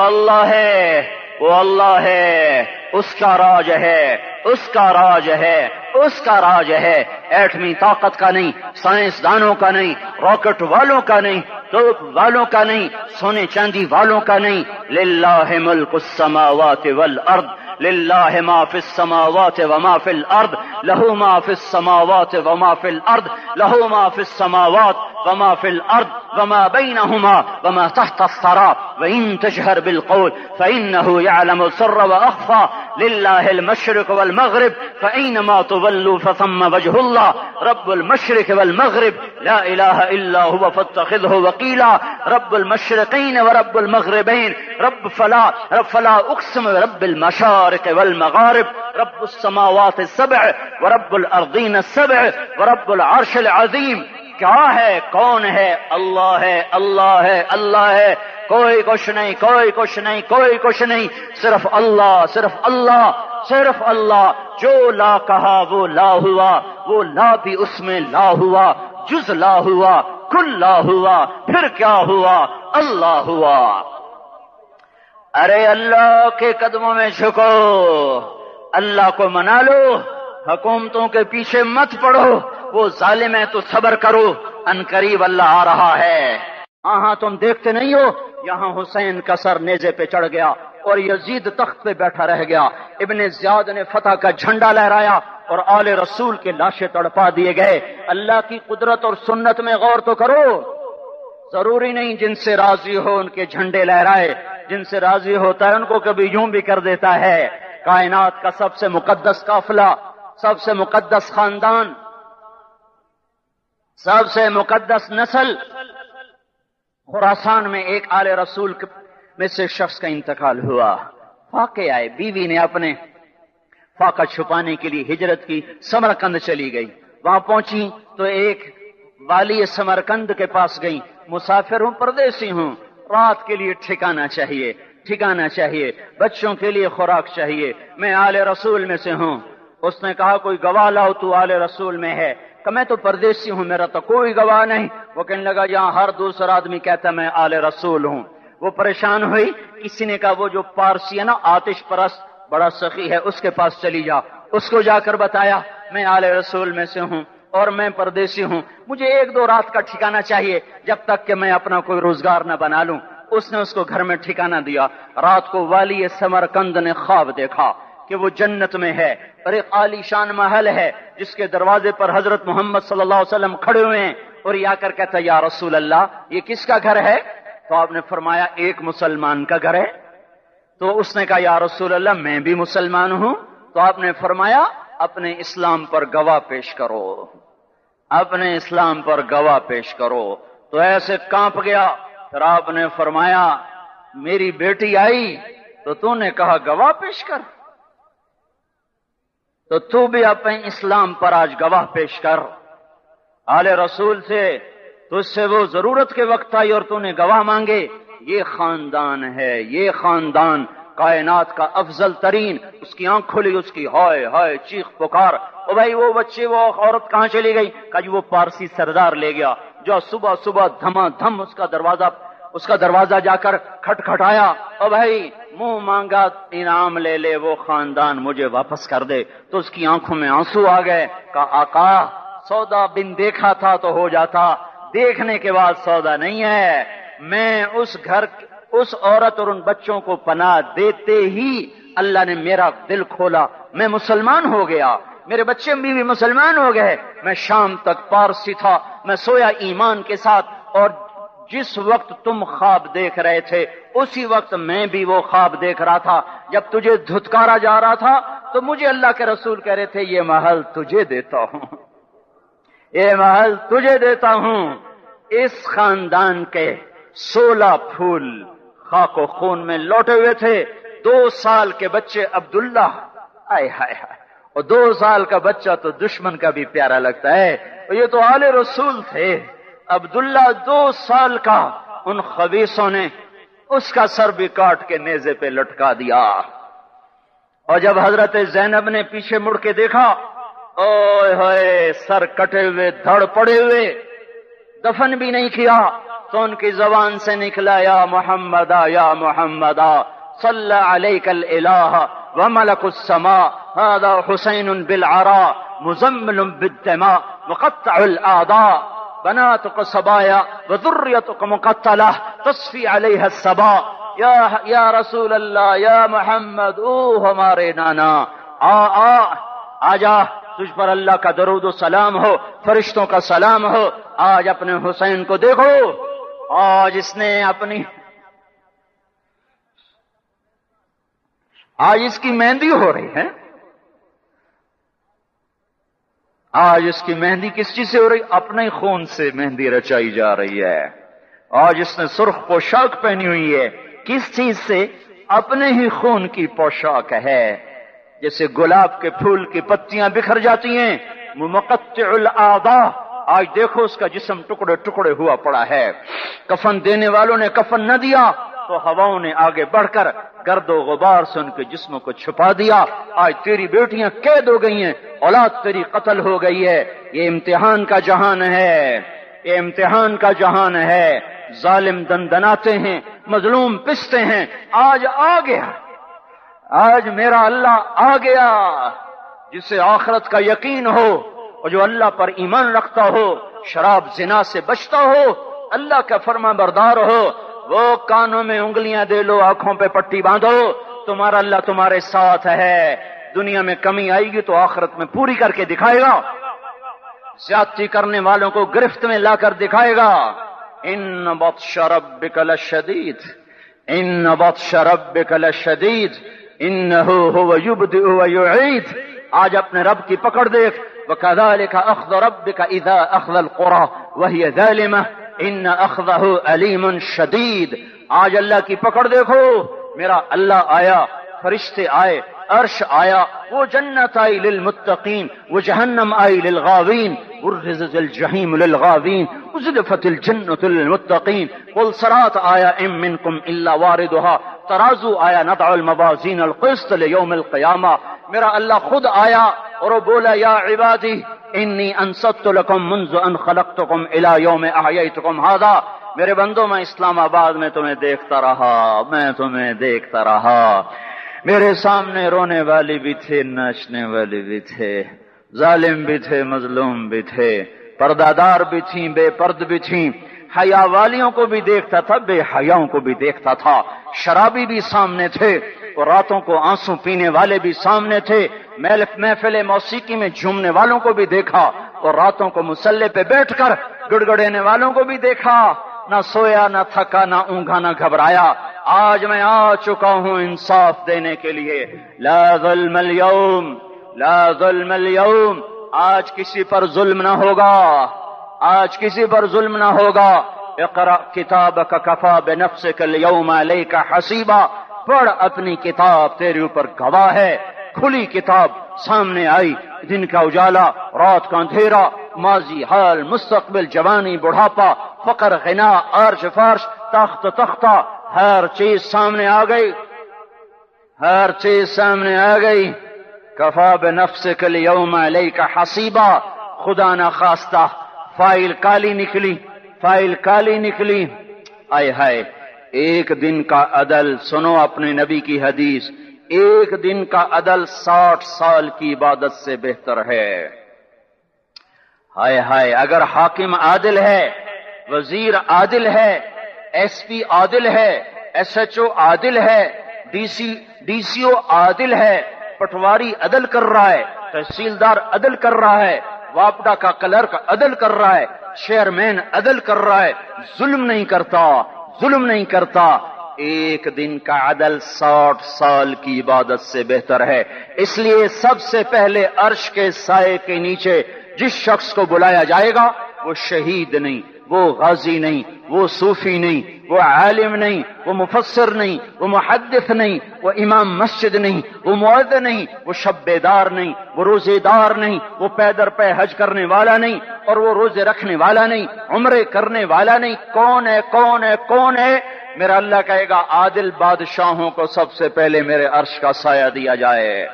والله اس کا راج ہے، اس کا راج ہے، اس کا راج ہے. ایٹمی طاقت کا نہیں، سائنسدانوں کا نہیں، راکٹ والوں کا نہیں، توپ والوں کا نہیں، سونے چاندی والوں کا نہیں. للہ ملک السماوات والارض للہ ما فی السماوات وما فی الارض لہو ما فی السماوات وما فی الارض لہو ما فی السماوات وما فی الارض وما بینہما وما تحت الثرى وإن تجهر بالقول فإنه يعلم السر وأخفى لله المشرق والمغرب فأينما تولوا فثم وجه الله رب المشرق والمغرب لا إله إلا هو فاتخذه وكيلا رب المشرقين ورب المغربين رب فلا أقسم برب المشارق والمغارب رب السماوات السبع ورب الأرضين السبع ورب العرش العظيم. کیا ہے، کون ہے؟ اللہ ہے، اللہ ہے، اللہ ہے. کوئی کچھ نہیں، کوئی کچھ نہیں، کوئی کچھ نہیں، صرف اللہ، صرف اللہ، صرف اللہ. جو لا کہا وہ لا ہوا، وہ لا بھی اس میں لا ہوا، جز لا ہوا، کل لا ہوا، پھر کیا ہوا؟ اللہ ہوا. ارے اللہ کے قدموں میں جھکو، اللہ کو منا لو، حکومتوں کے پیچھے مت پڑو. وہ ظالم ہے تو صبر کرو، ان قریب اللہ آ رہا ہے. ہاں تم دیکھتے نہیں ہو، یہاں حسین کا سر نیزے پہ چڑھ گیا اور یزید تخت پہ بیٹھا رہ گیا. ابن زیاد نے فتح کا جھنڈا لہرایا اور آل رسول کے لاشیں تڑپا دیے گئے. اللہ کی قدرت اور سنت میں غور تو کرو. ضروری نہیں جن سے راضی ہو ان کے جھنڈے لہرائے، جن سے راضی ہوتا ہے ان کو کبھی یوں بھی کر دیتا ہے. کائنات کا سب سے مقدس قافلہ، سب سے مقدس خاندان، سب سے مقدس نسل، خراسان میں ایک آل رسول میں سے شخص کا انتقال ہوا. فاقے آئے، بیوی نے اپنے فاقہ چھپانے کے لیے ہجرت کی، سمرقند چلی گئی. وہاں پہنچی تو ایک والی سمرقند کے پاس گئی. مسافر ہوں، پردیسی ہوں، رات کے لیے ٹھکانہ چاہیے، ٹھکانہ چاہیے، بچوں کے لیے خوراک چاہیے، میں آل رسول میں سے ہوں. اس نے کہا کوئی گواہ لاؤ، تو آل رسول میں ہے. کہ میں تو پردیسی ہوں، میرا تو کوئی گواہ نہیں. وہ کہنے لگا یہاں ہر دوسرا آدمی کہتا میں آل رسول ہوں. وہ پریشان ہوئی. کسی نے کہا وہ جو پارسی ہے نا، آتش پرست، بڑا سخی ہے، اس کے پاس چلی جا. اس کو جا کر بتایا میں آل رسول میں سے ہوں اور میں پردیسی ہوں، مجھے 1-2 رات کا ٹھکانہ چاہیے جب تک کہ میں اپنا کوئی روزگار نہ بنا لوں. اس نے اس کو گھر میں ٹھکانہ دیا. رات کو والی سمرقند نے خواب دیکھا کہ وہ جنت میں ہے اور ایک عالی شان محل ہے جس کے دروازے پر حضرت محمد صلی اللہ علیہ وسلم کھڑے ہوئے ہیں. اور یہ آ کر کہتا یا رسول اللہ یہ کس کا گھر ہے؟ تو آپ نے فرمایا ایک مسلمان کا گھر ہے. تو اس نے کہا یا رسول اللہ میں بھی مسلمان ہوں. تو آپ نے فرمایا اپنے اسلام پر گواہ پیش کرو، اپنے اسلام پر گواہ پیش کرو. تو ایسے کانپ گیا. پھر آپ نے فرمایا میری بیٹی آئی تو تو نے کہا گواہ پیش کر، تو تو بھی اپنے اسلام پر آج گواہ پیش کر. آل رسول سے تجھ سے وہ ضرورت کے وقت آئی اور تو نے گواہ مانگے. یہ خاندان ہے، یہ خاندان کائنات کا افضل ترین. اس کی آنکھ کھلی، اس کی ہائے ہائے چیخ پکار. او بھائی وہ بچے وہ عورت کہاں چلی گئی؟ کہا جی وہ پارسی سردار لے گیا. جو صبح صبح دھما دھم اس کا دروازہ جا کر کھٹکھٹایا. او بھائی منہ مانگا انعام لے لے، وہ خاندان مجھے واپس کر دے. تو اس کی آنکھوں میں آنسو آ گئے. کہا آقا سودا بن دیکھا تھا تو ہو جاتا، دیکھنے کے بعد سودا نہیں ہے. میں اس عورت اور ان بچوں کو پناہ دیتے ہی اللہ نے میرا دل کھولا، میں مسلمان ہو گیا، میرے بچے بھی مسلمان ہو گئے. میں شام تک پارسی تھا، میں سویا ایمان کے ساتھ اور جس وقت تم خواب دیکھ رہے تھے اسی وقت میں بھی وہ خواب دیکھ رہا تھا. جب تجھے دھتکارا جا رہا تھا تو مجھے اللہ کے رسول کہہ رہے تھے یہ محل تجھے دیتا ہوں, یہ محل تجھے دیتا ہوں. اس خاندان کے 16 پھول خاک و خون میں لوٹے ہوئے تھے. 2 سال کے بچے عبداللہ, آئے ہائے ہائے, اور 2 سال کا بچہ تو دشمن کا بھی پیارا لگتا ہے, اور یہ تو آل رسول تھے. عبداللہ 2 سال کا, ان خبیثوں نے اس کا سر بھی کاٹ کے نیزے پہ لٹکا دیا. اور جب حضرت زینب نے پیچھے مڑ کے دیکھا, اوئے ہوئے, سر کٹے ہوئے, دھڑ پڑے ہوئے, دفن بھی نہیں کیا, تو ان کی زبان سے نکلا یا محمدا یا محمدا صلی علیک الالہ وملک السماء هذا حسین بالعراء مزمل بالدماء مقطع الاعداء بناتك صبايا وذريتك مقتلة تصفي عليها الصبا. یا رسول اللہ, یا محمد, او ہمارے نانا, آ جا, تجھ پر اللہ کا درود و سلام ہو, فرشتوں کا سلام ہو. آج اپنے حسین کو دیکھو, آج اس نے اپنی, آج اس کی مہندی ہو رہی ہے. آج اس کی مہندی کس چیز سے ہو رہی؟ اپنے خون سے مہندی رچائی جا رہی ہے. آج اس نے سرخ پوشاک پہنی ہوئی ہے, کس چیز سے؟ اپنے ہی خون کی پوشاک ہے. جیسے گلاب کے پھول کی پتیاں بکھر جاتی ہیں, مقطع الاعضاء, آج دیکھو اس کا جسم ٹکڑے ٹکڑے ہوا پڑا ہے. کفن دینے والوں نے کفن نہ دیا تو ہواؤں نے آگے بڑھ کر گرد و غبار سے ان کے جسموں کو چھپا دیا. آج تیری بیٹیاں قید ہو گئی ہیں, اولاد تیری قتل ہو گئی ہے. یہ امتحان کا جہان ہے, یہ امتحان کا جہان ہے. ظالم دندناتے ہیں, مظلوم پستے ہیں. آج آ گیا, آج میرا اللہ آ گیا. جسے آخرت کا یقین ہو اور جو اللہ پر ایمان رکھتا ہو, شراب زنا سے بچتا ہو, اللہ کا فرما بردار ہو, وہ کانوں میں انگلیاں دے لو, آنکھوں پہ پٹی باندھو, تمہارا اللہ تمہارے ساتھ ہے. دنیا میں کمی آئے گی تو آخرت میں پوری کر کے دکھائے گا. زیادتی کرنے والوں کو گرفت میں لا کر دکھائے گا. ان بطش ربک لشدید, ان بطش ربک لشدید انہ هو یبدئ ویعید. آج اپنے رب کی پکڑ دیکھ. وکذالک اخذ ربک اذا اخذ القرى وهي ظالمة ان اخذہ علیم شدید. آج اللہ کی پکڑ دیکھو. میرا اللہ آیا, فرشتے آئے, عرش آیا, وہ جنت آئی للمتقین, وہ جہنم آئی للغاوین, برزت الجحیم للغاوین, ازلفت الجنت للمتقین. قل صراط آیا ام منکم الا واردها, ترازو آیا ندع الموازین القسط لیوم القیامہ. میرا اللہ خود آیا اور وہ بولا یا عبادی انی انصت لکم منذ ان خلقتکم الى یوم احییتکم هذا. میرے بندوں, میں اسلام آباد میں تمہیں دیکھتا رہا, میں تمہیں دیکھتا رہا. میرے سامنے رونے والی بھی تھے, ناچنے والے بھی تھے, ظالم بھی تھے, مظلوم بھی تھے, پردادار بھی تھیں, بے پرد بھی تھیں. حیا والیوں کو بھی دیکھتا تھا, بے حیاؤں کو بھی دیکھتا تھا. شرابی بھی سامنے تھے اور راتوں کو آنسو پینے والے بھی سامنے تھے. محفل موسیقی میں جھومنے والوں کو بھی دیکھا اور راتوں کو مصلے پہ بیٹھ کر گڑگڑانے والوں کو بھی دیکھا. نہ سویا, نہ تھکا, نہ اونگا, نہ گھبرایا. آج میں آ چکا ہوں انصاف دینے کے لیے. لا ظلم اليوم, لا ظلم اليوم. آج کسی پر ظلم نہ ہوگا, آج کسی پر ظلم نہ ہوگا. اقرأ کتابک کفا بنفسک اليوم علیک حسیبا. پڑھ اپنی کتاب, تیرے اوپر گواہ ہے. کھلی کتاب سامنے آئی, دن کا اجالا, رات کا اندھیرا, ماضی, حال, مستقبل, جوانی, بڑھاپا, فقر, غنا, عرش, فرش, تخت, تختہ, ہر چیز سامنے آ گئی, ہر چیز سامنے آ گئی. کفا بنفسک اليوم علیک حسیبا. خدا نہ خواستہ فائل کالی نکلی, فائل کالی نکلی. آئے ہائے, ایک دن کا عدل, سنو اپنے نبی کی حدیث, ایک دن کا عدل 60 سال کی عبادت سے بہتر ہے. ہائے ہائے, اگر حاکم عادل ہے, وزیر عادل ہے, ایس پی عادل ہے, ایس ایچ او عادل ہے, ڈی سی او عادل ہے, پٹواری عدل کر رہا ہے, تحصیلدار عدل کر رہا ہے, واپڈا کا کلرک عدل کر رہا ہے, چیئرمین عدل کر رہا ہے، ظلم نہیں کرتا، ظلم نہیں کرتا، ایک دن کا عدل 60 سال کی عبادت سے بہتر ہے۔ اس لیے سب سے پہلے عرش کے سائے کے نیچے جس شخص کو بلایا جائے گا وہ شہید نہیں، وہ غازی نہیں، وہ صوفی نہیں، وہ عالم نہیں، وہ مفسر نہیں، وہ محدث نہیں، وہ امام مسجد نہیں، وہ مؤذن نہیں، وہ شب دار نہیں، وہ روزے دار نہیں، وہ پیدر پہ حج کرنے والا نہیں، اور وہ روزے رکھنے والا نہیں، عمرے کرنے والا نہیں۔ کون ہے؟ کون ہے؟ کون ہے؟ میرا اللہ کہے گا عادل بادشاہوں کو سب سے پہلے میرے عرش کا سایہ دیا جائے۔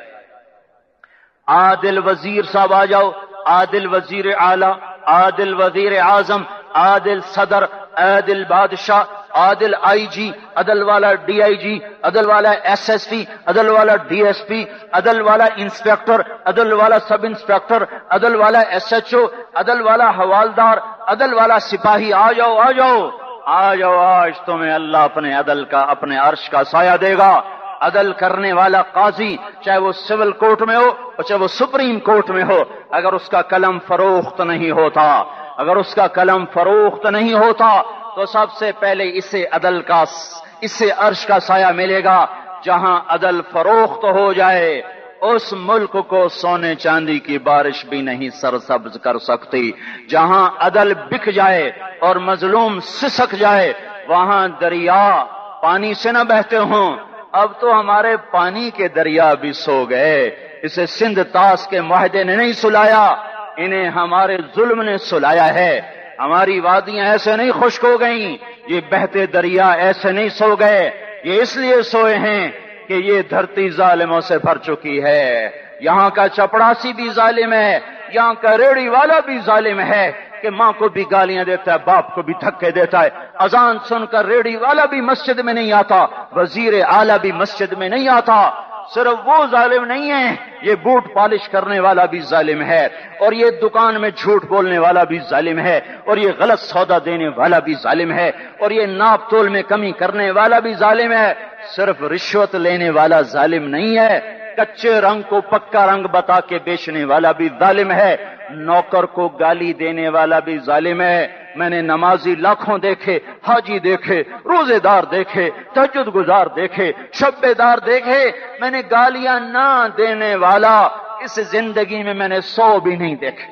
عادل وزیر صاحب آ جاؤ، عادل وزیر اعلی، عادل وزیر اعظم، عادل صدر، عادل بادشاہ، عادل آئی جی، عدل والا ڈی آئی جی، عدل والا ایس ایس پی، عدل والا ڈی ایس پی، عدل والا انسپیکٹر، عدل والا سب انسپیکٹر، عدل والا ایس ایچ او، عدل والا حوالدار، عدل والا سپاہی، آ جاؤ آ جاؤ آ جاؤ، آج تمہیں اللہ اپنے عدل کا، اپنے عرش کا سایہ دے گا۔ عدل کرنے والا قاضی، چاہے وہ سول کورٹ میں ہو اور چاہے وہ سپریم کورٹ میں ہو، اگر اس کا قلم فروخت نہیں ہوتا، اگر اس کا قلم فروخت نہیں ہوتا تو سب سے پہلے اسے عدل کا، اسے عرش کا سایہ ملے گا۔ جہاں عدل فروخت ہو جائے اس ملک کو سونے چاندی کی بارش بھی نہیں سرسبز کر سکتی۔ جہاں عدل بک جائے اور مظلوم سسک جائے وہاں دریا پانی سے نہ بہتے ہوں۔ اب تو ہمارے پانی کے دریا بھی سو گئے، اسے سندھ طاس کے معاہدے نے نہیں سلایا، انہیں ہمارے ظلم نے سلایا ہے۔ ہماری وادیاں ایسے نہیں خشک ہو گئیں، یہ بہتے دریا ایسے نہیں سو گئے، یہ اس لیے سوئے ہیں کہ یہ دھرتی ظالموں سے بھر چکی ہے۔ یہاں کا چپڑاسی بھی ظالم ہے، یہاں کا ریڑھی والا بھی ظالم ہے کہ ماں کو بھی گالیاں دیتا ہے، باپ کو بھی دھکے دیتا ہے۔ اذان سن کر ریڑھی والا بھی مسجد میں نہیں آتا، وزیر اعلیٰ بھی مسجد میں نہیں آتا۔ صرف وہ ظالم نہیں ہے، یہ بوٹ پالش کرنے والا بھی ظالم ہے، اور یہ دکان میں جھوٹ بولنے والا بھی ظالم ہے، اور یہ غلط سودا دینے والا بھی ظالم ہے، اور یہ ناپ تول میں کمی کرنے والا بھی ظالم ہے۔ صرف رشوت لینے والا ظالم نہیں ہے، کچے رنگ کو پکا رنگ بتا کے بیچنے والا بھی ظالم ہے، نوکر کو گالی دینے والا بھی ظالم ہے۔ میں نے نمازی لاکھوں دیکھے، حاجی دیکھے، روزے دار دیکھے، تہجد گزار دیکھے، شب دار دیکھے، میں نے گالیاں نہ دینے والا اس زندگی میں نے 100 بھی نہیں دیکھے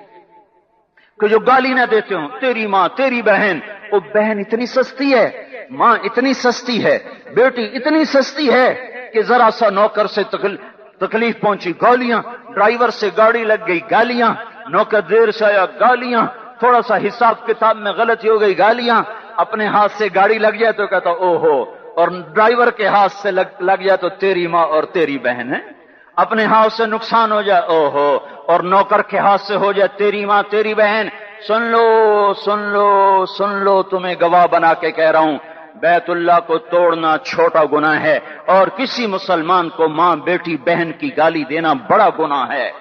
کہ جو گالی نہ دیتے ہوں۔ تیری ماں، تیری بہن، وہ بہن اتنی سستی ہے، ماں اتنی سستی ہے، بیٹی اتنی سستی ہے کہ ذرا سا نوکر سے تکلیف پہنچی گالیاں، ڈرائیور سے گاڑی لگ گئی گالیاں، نوکر دیر سے آیا گالیاں، تھوڑا سا حساب کتاب میں غلطی ہو گئی گالیاں، اپنے ہاتھ سے گاڑی لگ جائے تو کہتا او ہو، اور ڈرائیور کے ہاتھ سے لگ جائے تو تیری ماں اور تیری بہن ہے، اپنے ہاتھ سے نقصان ہو جائے او ہو، اور نوکر کے ہاتھ سے ہو جائے تیری ماں تیری بہن۔ سن لو سن لو سن لو، تمہیں گواہ بنا کے کہہ رہا ہوں، بیت اللہ کو توڑنا چھوٹا گناہ ہے، اور کسی مسلمان کو ماں بیٹی بہن کی گالی دینا بڑا گناہ ہے۔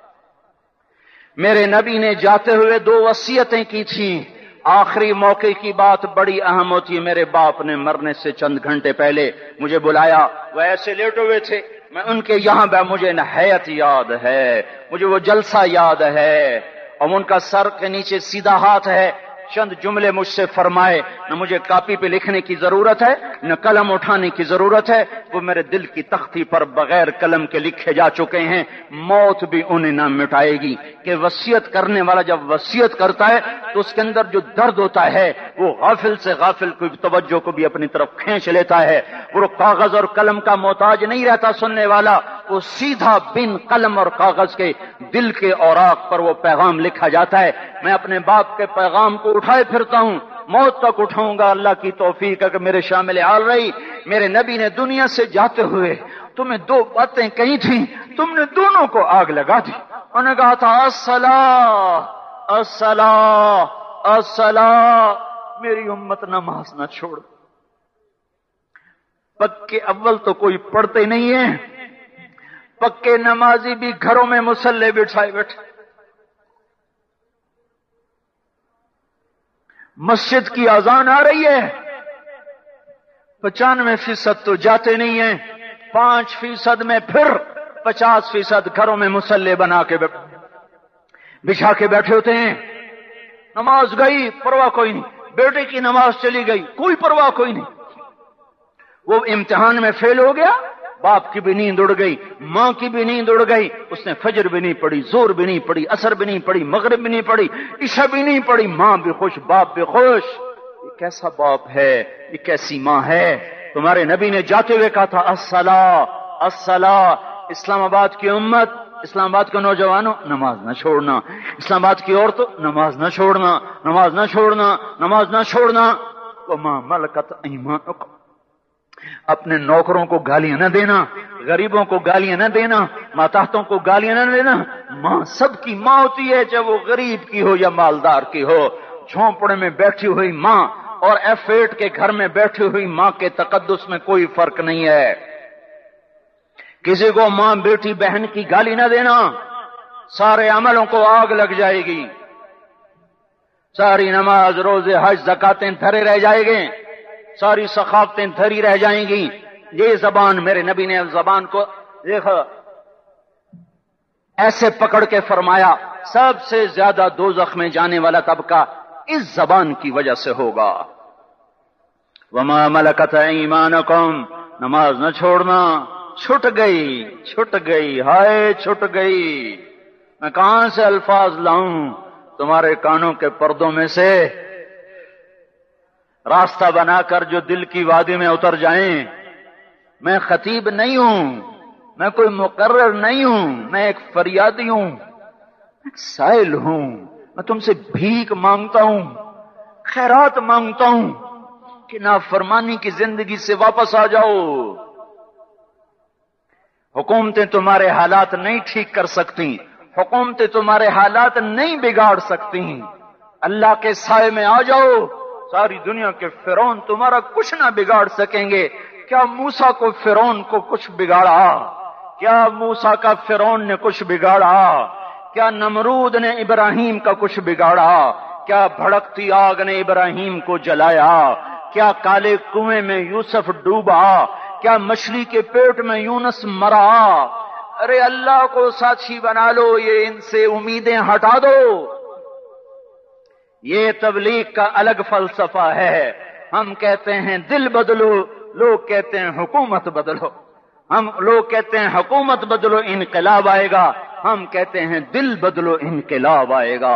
میرے نبی نے جاتے ہوئے 2 وصیتیں کی تھیں، آخری موقع کی بات بڑی اہم ہوتی ہے۔ میرے باپ نے مرنے سے چند گھنٹے پہلے مجھے بلایا، وہ ایسے لیٹے ہوئے تھے، میں ان کے یہاں مجھے نہایت یاد ہے، مجھے وہ جلسہ یاد ہے، اور ان کا سر کے نیچے سیدھا ہاتھ ہے۔ چند جملے مجھ سے فرمائے، نہ مجھے کاپی پہ لکھنے کی ضرورت ہے نہ قلم اٹھانے کی ضرورت ہے، وہ میرے دل کی تختی پر بغیر قلم کے لکھے جا چکے ہیں، موت بھی انہیں نہ مٹائے گی۔ کہ وصیت کرنے والا جب وصیت کرتا ہے تو اس کے اندر جو درد ہوتا ہے وہ غافل سے غافل کی توجہ کو بھی اپنی طرف کھینچ لیتا ہے، وہ کاغذ اور قلم کا محتاج نہیں رہتا سننے والا، وہ سیدھا بن قلم اور کاغذ کے دل کے اوراق پر وہ پیغام لکھا جاتا ہے۔ میں اپنے باپ کے پیغام کو اٹھائے پھرتا ہوں، موت تک اٹھاؤں گا، اللہ کی توفیق ہے کہ میرے شامل حال رہی۔ میرے نبی نے دنیا سے جاتے ہوئے تمہیں 2 باتیں کہی تھیں، تم نے دونوں کو آگ لگا دی۔ انہوں نے کہا تھا الصلاۃ الصلاۃ الصلاۃ، میری امت نماز نہ چھوڑ۔ پکے اول تو کوئی پڑھتے نہیں ہیں، پکے نمازی بھی گھروں میں مصلے بٹھائے بیٹھے، مسجد کی اذان آ رہی ہے، 95% تو جاتے نہیں ہیں، 5% میں پھر 50% گھروں میں مصلے بنا کے بچھا کے بیٹھے ہوتے ہیں۔ نماز گئی پرواہ کوئی نہیں، بیٹے کی نماز چلی گئی کوئی پرواہ کوئی نہیں، وہ امتحان میں فیل ہو گیا، باپ کی بھی نیند اڑ گئی، ماں کی بھی نیند اڑ گئی، اس نے فجر بھی نہیں پڑھی، زور بھی نہیں پڑھی، عصر بھی نہیں پڑھی، مغرب بھی نہیں پڑھی، عشاء بھی نہیں پڑھی، ماں بھی خوش باپ بھی خوش۔ یہ کیسا باپ ہے، یہ کیسی ماں ہے؟ تمہارے نبی نے جاتے ہوئے کہا تھا الصلاۃ الصلاۃ، اسلام آباد کی امت، اسلام آباد کے نوجوانوں نماز نہ چھوڑنا، اسلام آباد کی عورتوں نماز نہ چھوڑنا، نماز نہ چھوڑنا، نماز نہ چھوڑنا۔ وما ملکت ایمانکم، اپنے نوکروں کو گالیاں نہ دینا، غریبوں کو گالیاں نہ دینا، ماتحتوں کو گالیاں نہ دینا۔ ماں سب کی ماں ہوتی ہے، چاہے وہ غریب کی ہو یا مالدار کی ہو۔ جھونپڑے میں بیٹھی ہوئی ماں اور F8 کے گھر میں بیٹھی ہوئی ماں کے تقدس میں کوئی فرق نہیں ہے۔ کسی کو ماں بیٹی بہن کی گالی نہ دینا، سارے عملوں کو آگ لگ جائے گی، ساری نماز روزے حج زکاتیں دھرے رہ جائیں گے، ساری ثقافتیں دھری رہ جائیں گی۔ یہ زبان، میرے نبی نے زبان کو دیکھو ایسے پکڑ کے فرمایا سب سے زیادہ دوزخ میں جانے والا طبقہ اس زبان کی وجہ سے ہوگا۔ وما ملکت ایمانکم، نماز نہ چھوڑنا۔ چھٹ گئی ہائے چھٹ گئی، میں کہاں سے الفاظ لاؤں تمہارے کانوں کے پردوں میں سے، راستہ بنا کر جو دل کی وادی میں اتر جائیں۔ میں خطیب نہیں ہوں، میں کوئی مقرر نہیں ہوں، میں ایک فریادی ہوں، ایک سائل ہوں، میں تم سے بھیک مانگتا ہوں، خیرات مانگتا ہوں کہ نافرمانی کی زندگی سے واپس آ جاؤ۔ حکومتیں تمہارے حالات نہیں ٹھیک کر سکتی، حکومتیں تمہارے حالات نہیں بگاڑ سکتی، اللہ کے سائے میں آ جاؤ، ساری دنیا کے فرعون تمہارا کچھ نہ بگاڑ سکیں گے۔ کیا موسیٰ کو فرعون کو کچھ بگاڑا؟ کیا موسیٰ کا فرعون نے کچھ بگاڑا؟ کیا نمرود نے ابراہیم کا کچھ بگاڑا؟ کیا بھڑکتی آگ نے ابراہیم کو جلایا؟ کیا کالے کنویں میں یوسف ڈوبا؟ کیا مچھلی کے پیٹ میں یونس مرا؟ ارے اللہ کو ساتھی بنا لو، یہ ان سے امیدیں ہٹا دو۔ یہ تبلیغ کا الگ فلسفہ ہے۔ ہم کہتے ہیں دل بدلو، لوگ کہتے ہیں حکومت بدلو۔ لوگ کہتے ہیں حکومت بدلو انقلاب آئے گا، ہم کہتے ہیں دل بدلو انقلاب آئے گا۔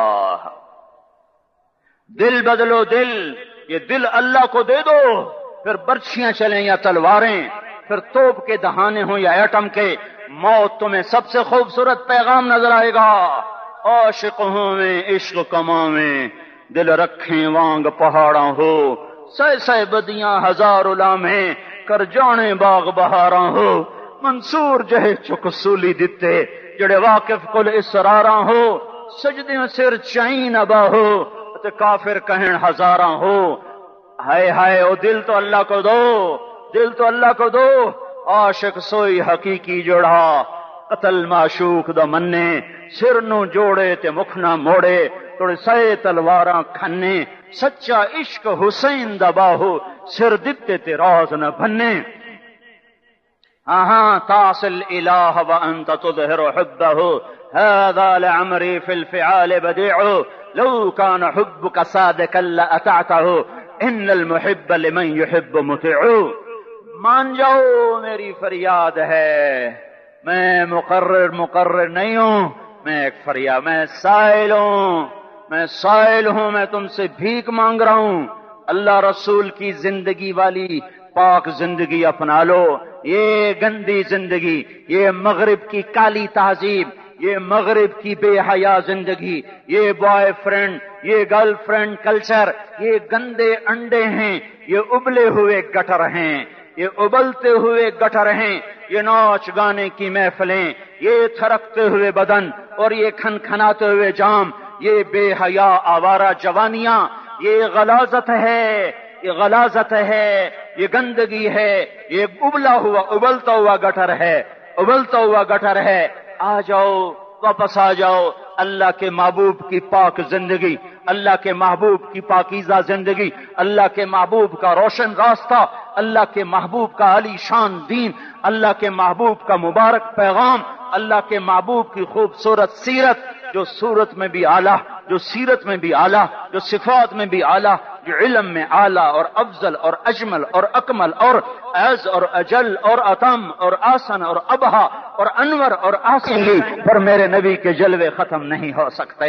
دل بدلو، دل، یہ دل اللہ کو دے دو، پھر برچھیاں چلیں یا تلواریں، پھر توپ کے دہانے ہوں یا ایٹم کے، موت تمہیں سب سے خوبصورت پیغام نظر آئے گا۔ عاشق ہوں میں عشق کماویں، دل رکھیں وانگ پہاڑاں ہو، سہ سہ بدیاں ہزار لامیں، کر جانے باغ بہاراں ہو، منصور جہے چک سولی دتے، جڑے واقف کل اسراراں ہو، سجدیاں سر چائیں نبا ہو، تے کافر کہن ہزاراں ہو۔ ہائے ہائے او دل تو اللہ کو دو، دل تو اللہ کو دو۔ عاشق سوئی حقیقی جوڑا، قتل معشوق دا مننے، سر نو جوڑے تے مکھ نہ موڑے، توڑے سائے تلواراں کھنے، سچا عشق حسین دا باہو، سر دتے تے راز نہ بھنے۔ تعصي الإله وأنت تظهر حبه، هذا لعمري في الفعال بديع، لو كان حبك صادقا لأطعته، إن المحب لمن يحب مطيع۔ مان جاؤ میری فریاد ہے، میں مقرر نہیں ہوں، میں ایک فریاد، میں سائل ہوں، میں تم سے بھیک مانگ رہا ہوں۔ اللہ رسول کی زندگی والی پاک زندگی اپنا لو۔ یہ گندی زندگی، یہ مغرب کی کالی تہذیب، یہ مغرب کی بے حیا زندگی، یہ بوائے فرینڈ، یہ گرل فرینڈ کلچر، یہ گندے انڈے ہیں، یہ ابلے ہوئے گٹر ہیں، یہ ابلتے ہوئے گٹر ہیں، یہ ناچ گانے کی محفلیں، یہ تھرکتے ہوئے بدن اور یہ کھنکھناتے ہوئے جام، یہ بے حیا آوارہ جوانیاں، یہ غلاظت ہے، یہ غلاظت ہے، یہ گندگی ہے، یہ ابلتا ہوا گٹر ہے، ابلتا ہوا گٹر ہے۔ آ جاؤ، واپس آ جاؤ اللہ کے محبوب کی پاک زندگی، اللہ کے محبوب کی پاکیزہ زندگی، اللہ کے محبوب کا روشن راستہ، اللہ کے محبوب کا علی شان دین، اللہ کے محبوب کا مبارک پیغام، اللہ کے محبوب کی خوبصورت سیرت، جو صورت میں بھی اعلیٰ، جو سیرت میں بھی اعلیٰ، جو صفات میں بھی اعلیٰ، جو علم میں اعلیٰ اور افضل اور اجمل اور اکمل اور اعز اور اجل اور اتم اور آسن اور ابہا اور انور اور آسن، پر میرے نبی کے جلوے ختم نہیں ہو سکتے۔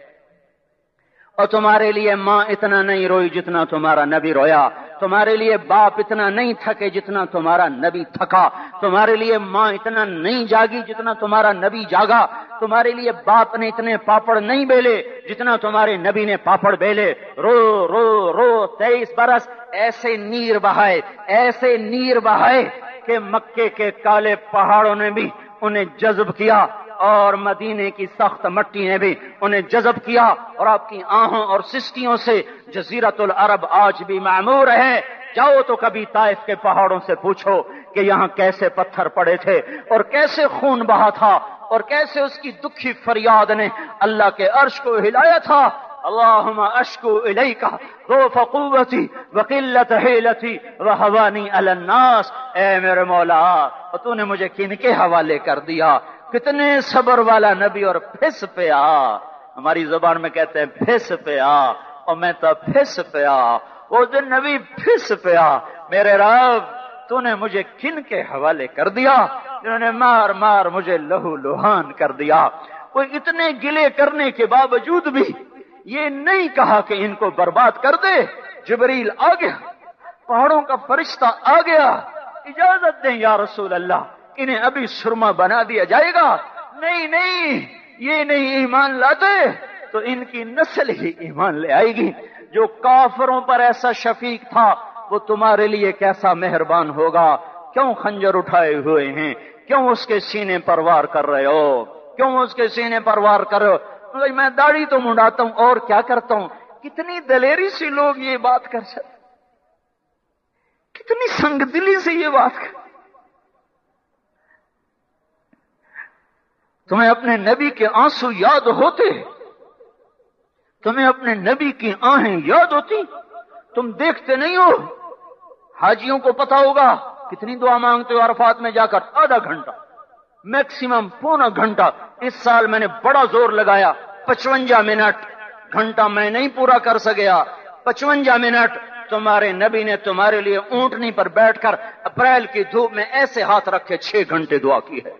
اور تمہارے لیے ماں اتنا نہیں روئی جتنا تمہارا نبی رویا، تمہارے لیے باپ اتنا نہیں تھکے جتنا تمہارا نبی تھکا، تمہارے لیے ماں اتنا نہیں جاگی جتنا تمہارا نبی جاگا، تمہارے لیے باپ نے اتنے پاپڑ نہیں بیلے جتنا تمہارے نبی نے پاپڑ بیلے۔ رو رو رو 23 برس ایسے نیر بہائے، ایسے نیر بہائے کہ مکے کے کالے پہاڑوں نے بھی انہیں جذب کیا اور مدینے کی سخت مٹی نے بھی انہیں جذب کیا، اور آپ کی آہوں اور سسکیوں سے جزیرت العرب آج بھی معمور ہے۔ جاؤ تو کبھی طائف کے پہاڑوں سے پوچھو کہ یہاں کیسے پتھر پڑے تھے اور کیسے خون بہا تھا اور کیسے اس کی دکھی فریاد نے اللہ کے عرش کو ہلایا تھا۔ اللہم اشکو الیک ضعف قوتی وقلت حیلتی وہوانی علی الناس، اے میرے مولا تو نے مجھے کن کے حوالے کر دیا؟ کتنے صبر والا نبی، اور پھس پیا، ہماری زبان میں کہتے ہیں پھس پیا، اور میں تو پھس پیا، وہ دن نبی پھس پیا، میرے رب تو نے مجھے کن کے حوالے کر دیا جنہوں نے مار مار مجھے لہو لہان کر دیا۔ وہ اتنے گلے کرنے کے باوجود بھی یہ نہیں کہا کہ ان کو برباد کر دے۔ جبریل آ گیا، پہاڑوں کا فرشتہ آ گیا، اجازت دیں یا رسول اللہ، انہیں ابھی سرما بنا دیا جائے گا۔ نہیں نہیں، یہ نہیں ایمان لاتے تو ان کی نسل ہی ایمان لے آئے گی۔ جو کافروں پر ایسا شفیق تھا وہ تمہارے لیے کیسا مہربان ہوگا۔ کیوں خنجر اٹھائے ہوئے ہیں؟ کیوں اس کے سینے پر وار کر رہے ہو؟ کیوں اس کے سینے پر وار کر رہے ہو؟ میں داڑھی تو منڈاتا ہوں اور کیا کرتا ہوں۔ کتنی دلیری سے لوگ یہ بات کر سکتے، کتنی سنگ دلی سے یہ بات کر۔ تمہیں اپنے نبی کے آنسو یاد ہوتے؟ تمہیں اپنے نبی کی آہیں یاد ہوتی؟ تم دیکھتے نہیں ہو؟ حاجیوں کو پتا ہوگا کتنی دعا مانگتے ہو عرفات میں جا کر؟ آدھا گھنٹہ، میکسیمم پونا گھنٹہ۔ اس سال میں نے بڑا زور لگایا، 55 منٹ، گھنٹہ میں نہیں پورا کر سکیا، 55 منٹ تمہارے نبی نے تمہارے لیے اونٹنی پر بیٹھ کر اپریل کی دھوپ میں ایسے ہاتھ رکھے 6 گھنٹے دعا کی ہے۔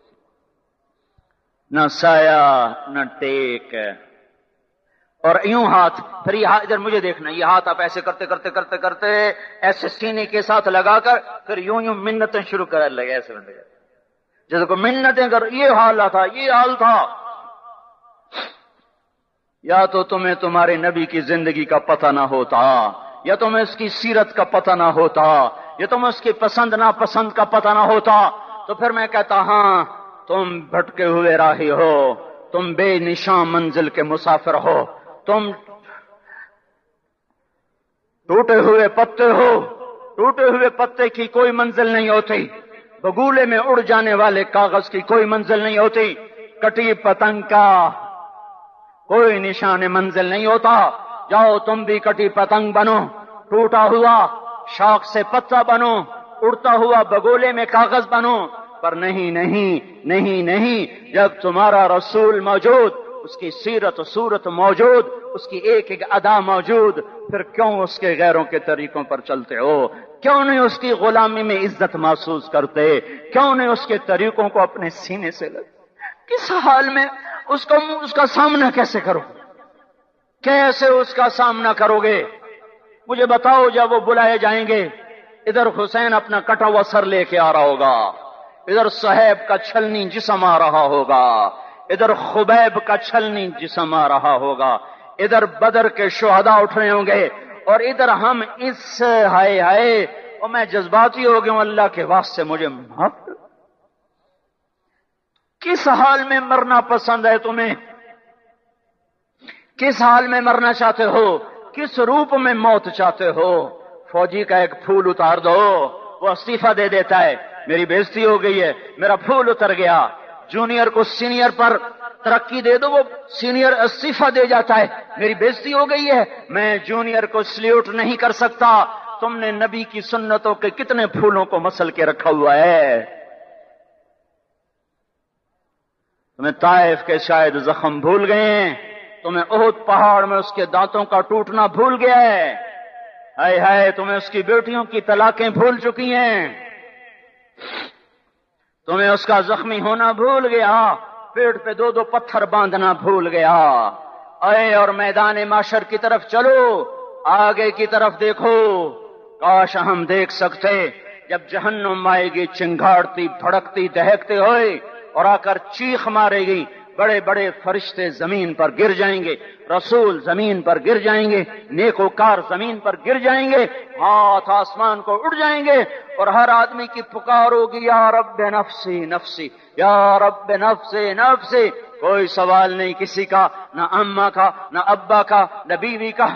نہ سایہ نہ ٹیک، اور یوں ہاتھ، پھر یہ ادھر مجھے دیکھنا، یہ ہاتھ آپ ایسے کرتے کرتے کرتے کرتے ایسے سینے کے ساتھ لگا کر پھر یوں یوں منتیں شروع کر لگے، ایسے جیسے کو منتیں کر، یہ حال تھا، یہ حال تھا۔ یا تو تمہیں تمہارے نبی کی زندگی کا پتہ نہ ہوتا، یا تمہیں اس کی سیرت کا پتہ نہ ہوتا، یا تمہیں اس کی پسند ناپسند کا پتہ نہ ہوتا، تو پھر میں کہتا ہاں تم بھٹکے ہوئے راہی ہو، تم بے نشان منزل کے مسافر ہو، تم ٹوٹے ہوئے پتے ہو، ٹوٹے ہوئے پتے کی کوئی منزل نہیں ہوتی، بگولے میں اڑ جانے والے کاغذ کی کوئی منزل نہیں ہوتی، کٹی پتنگ کا کوئی نشان منزل نہیں ہوتا۔ جاؤ تم بھی کٹی پتنگ بنو، ٹوٹا ہوا شاخ سے پتا بنو، اڑتا ہوا بگولے میں کاغذ بنو، پر نہیں نہیں نہیں نہیں، جب تمہارا رسول موجود، اس کی سیرت و صورت موجود، اس کی ایک ایک ادا موجود، پھر کیوں اس کے غیروں کے طریقوں پر چلتے ہو؟ کیوں نہیں اس کی غلامی میں عزت محسوس کرتے؟ کیوں نہیں اس کے طریقوں کو اپنے سینے سے لگتے؟ کس حال میں اس کا سامنا کیسے کرو؟ کیسے اس کا سامنا کرو گے؟ مجھے بتاؤ، جب وہ بلائے جائیں گے، ادھر حسین اپنا کٹا ہوا سر لے کے آ رہا ہوگا، ادھر صہیب کا چھلنی جسم آ رہا ہوگا، ادھر خبیب کا چھلنی جسم آ رہا ہوگا، ادھر بدر کے شہداء اٹھ رہے ہوں گے، اور ادھر ہم اس ہائے ہائے، اور میں جذباتی ہو گیا ہوں، اللہ کے واسطے مجھے معاف کر۔ کس حال میں مرنا پسند ہے تمہیں؟ کس حال میں مرنا چاہتے ہو؟ کس روپ میں موت چاہتے ہو؟ فوجی کا ایک پھول اتار دو، وہ استعفیٰ دے دیتا ہے، میری بےزتی ہو گئی ہے، میرا پھول اتر گیا۔ جونیئر کو سینئر پر ترقی دے دو، وہ سینئر استعفیٰ دے جاتا ہے، میری بےزتی ہو گئی ہے، میں جونیئر کو سلیوٹ نہیں کر سکتا۔ تم نے نبی کی سنتوں کے کتنے پھولوں کو مسل کے رکھا ہوا ہے؟ تمہیں طائف کے شاید زخم بھول گئے ہیں، تمہیں احد پہاڑ میں اس کے دانتوں کا ٹوٹنا بھول گیا ہے، ہائے ہائے تمہیں اس کی بیٹیوں کی طلاقیں بھول چکی ہیں، تمہیں اس کا زخمی ہونا بھول گیا، پیٹ پہ 2 پتھر باندھنا بھول گیا۔ اے اور میدان معاشر کی طرف چلو، آگے کی طرف دیکھو، کاش ہم دیکھ سکتے جب جہنم آئے گی چنگاڑتی بھڑکتی دہکتے ہوئے اور آ کر چیخ مارے گی، بڑے بڑے فرشتے زمین پر گر جائیں گے، رسول زمین پر گر جائیں گے، نیکوکار زمین پر گر جائیں گے، ہاتھ آسمان کو اڑ جائیں گے، اور ہر آدمی کی پکار ہوگی یا رب نفسی نفسی، یا رب نفسی نفسی۔ کوئی سوال نہیں کسی کا، نہ اماں کا، نہ ابا کا، نہ بیوی کا،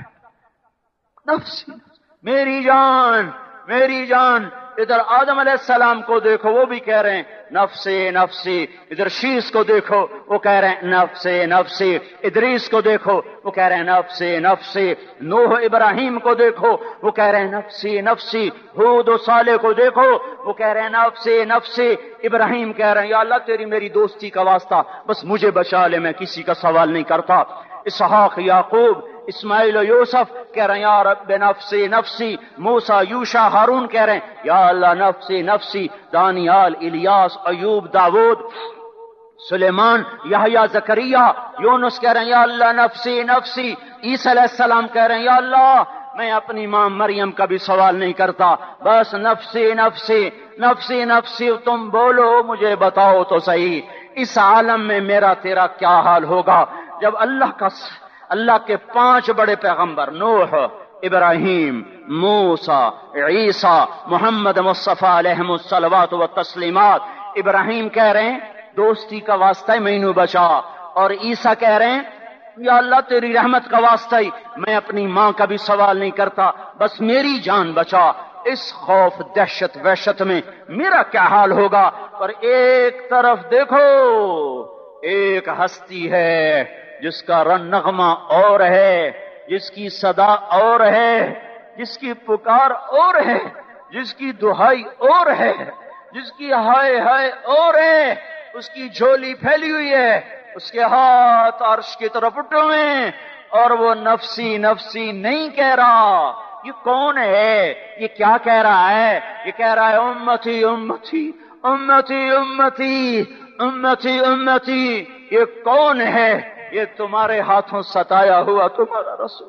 نفسی میری جان میری جان۔ ادھر آدم علیہ السلام کو دیکھو، وہ بھی کہہ رہے ہیں نفسی نفسی، ادھر شیس کو دیکھو وہ کہہ رہے ہیں نفسی نفسی، ادریس کو دیکھو وہ کہہ رہے ہیں نفسی نفسی، نوح ابراہیم کو دیکھو وہ کہہ رہے ہیں نفسی نفسی، ہود و صالح کو دیکھو وہ کہہ رہے ہیں نفسی نفسی، ابراہیم کہہ رہے ہیں یا اللہ تیری میری دوستی کا واسطہ بس مجھے بچا لے، میں کسی کا سوال نہیں کرتا۔ اسحاق یعقوب اسماعیل و یوسف کہہ رہے ہیں یا رب نفسی نفسی، موسیٰ یوشع ہارون کہہ رہے ہیں یا اللہ نفسی نفسی، دانیال الیاس ایوب داود سلیمان یحییٰ زکریا یونس کہہ رہے ہیں یا اللہ نفسی نفسی، عیسیٰ علیہ السلام کہہ رہے ہیں یا اللہ میں اپنی ماں مریم کا بھی سوال نہیں کرتا، بس نفسی نفسی نفسی نفسی، تم بولو مجھے بتاؤ تو صحیح اس عالم میں میرا تیرا کیا حال ہوگا جب اللہ کے 5 بڑے پیغمبر نوح، ابراہیم، موسیٰ، عیسیٰ، محمد مصطفیٰ علیہم الصلوات والتسلیمات، ابراہیم کہہ رہے ہیں دوستی کا واسطہ ہی مینوں بچا، اور عیسیٰ کہہ رہے ہیں یا اللہ تیری رحمت کا واسطہ ہی میں اپنی ماں کا بھی سوال نہیں کرتا، بس میری جان بچا۔ اس خوف دہشت وحشت میں میرا کیا حال ہوگا؟ پر ایک طرف دیکھو، ایک ہستی ہے جس کا نغمہ اور ہے، جس کی صدا اور ہے، جس کی پکار اور ہے، جس کی دہائی اور ہے، جس کی ہائے ہائے اور ہے، اس کی جھولی پھیلی ہوئی ہے، اس کے ہاتھ عرش کی طرف اٹھے ہوئے ہیں، اور وہ نفسی نفسی نہیں کہہ رہا۔ یہ کون ہے؟ یہ کیا کہہ رہا ہے؟ یہ کہہ رہا ہے امتی امتی امتی امتی امتی امتی۔ یہ کون ہے؟ یہ تمہارے ہاتھوں ستایا ہوا تمہارا رسول،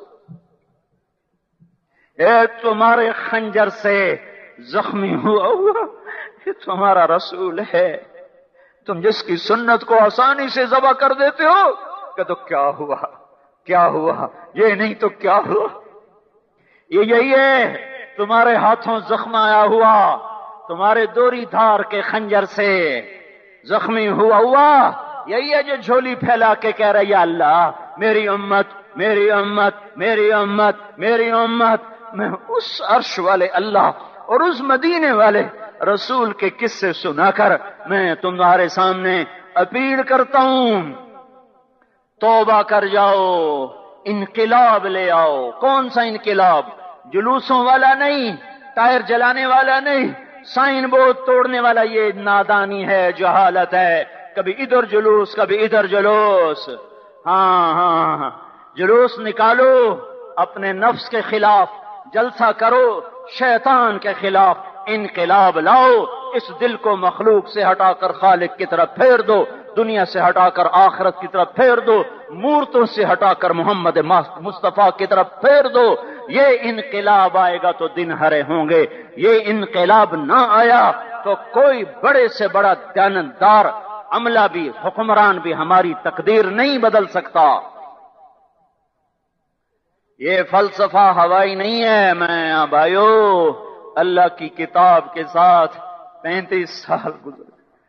یہ تمہارے خنجر سے زخمی ہوا یہ تمہارا رسول ہے۔ تم جس کی سنت کو آسانی سے ذبح کر دیتے ہو کہ تو کیا ہوا کیا ہوا، یہ نہیں تو کیا ہوا، یہ یہی ہے تمہارے ہاتھوں زخم آیا ہوا، تمہارے دوری دھار کے خنجر سے زخمی ہوا یہی ہے جو جھولی پھیلا کے کہہ رہا ہے یا اللہ میری امت میری امت میری امت میری امت۔ میں اس عرش والے اللہ اور اس مدینے والے رسول کے قصے سنا کر میں تمہارے سامنے اپیل کرتا ہوں، توبہ کر جاؤ، انقلاب لے آؤ۔ کون سا انقلاب؟ جلوسوں والا نہیں، ٹائر جلانے والا نہیں، سائن بورڈ توڑنے والا، یہ نادانی ہے، جہالت ہے، کبھی ادھر جلوس کبھی ادھر جلوس۔ ہاں جلوس نکالو، اپنے نفس کے خلاف جلسہ کرو، شیطان کے خلاف انقلاب لاؤ، اس دل کو مخلوق سے ہٹا کر خالق کی طرف پھیر دو، دنیا سے ہٹا کر آخرت کی طرف پھیر دو، مورتوں سے ہٹا کر محمد مصطفیٰ کی طرف پھیر دو۔ یہ انقلاب آئے گا تو دن ہرے ہوں گے، یہ انقلاب نہ آیا تو کوئی بڑے سے بڑا دیانتدار عملہ بھی حکمران بھی ہماری تقدیر نہیں بدل سکتا۔ یہ فلسفہ ہوائی نہیں ہے۔ میں بھائیو اللہ کی کتاب کے ساتھ 35 سال گزرے،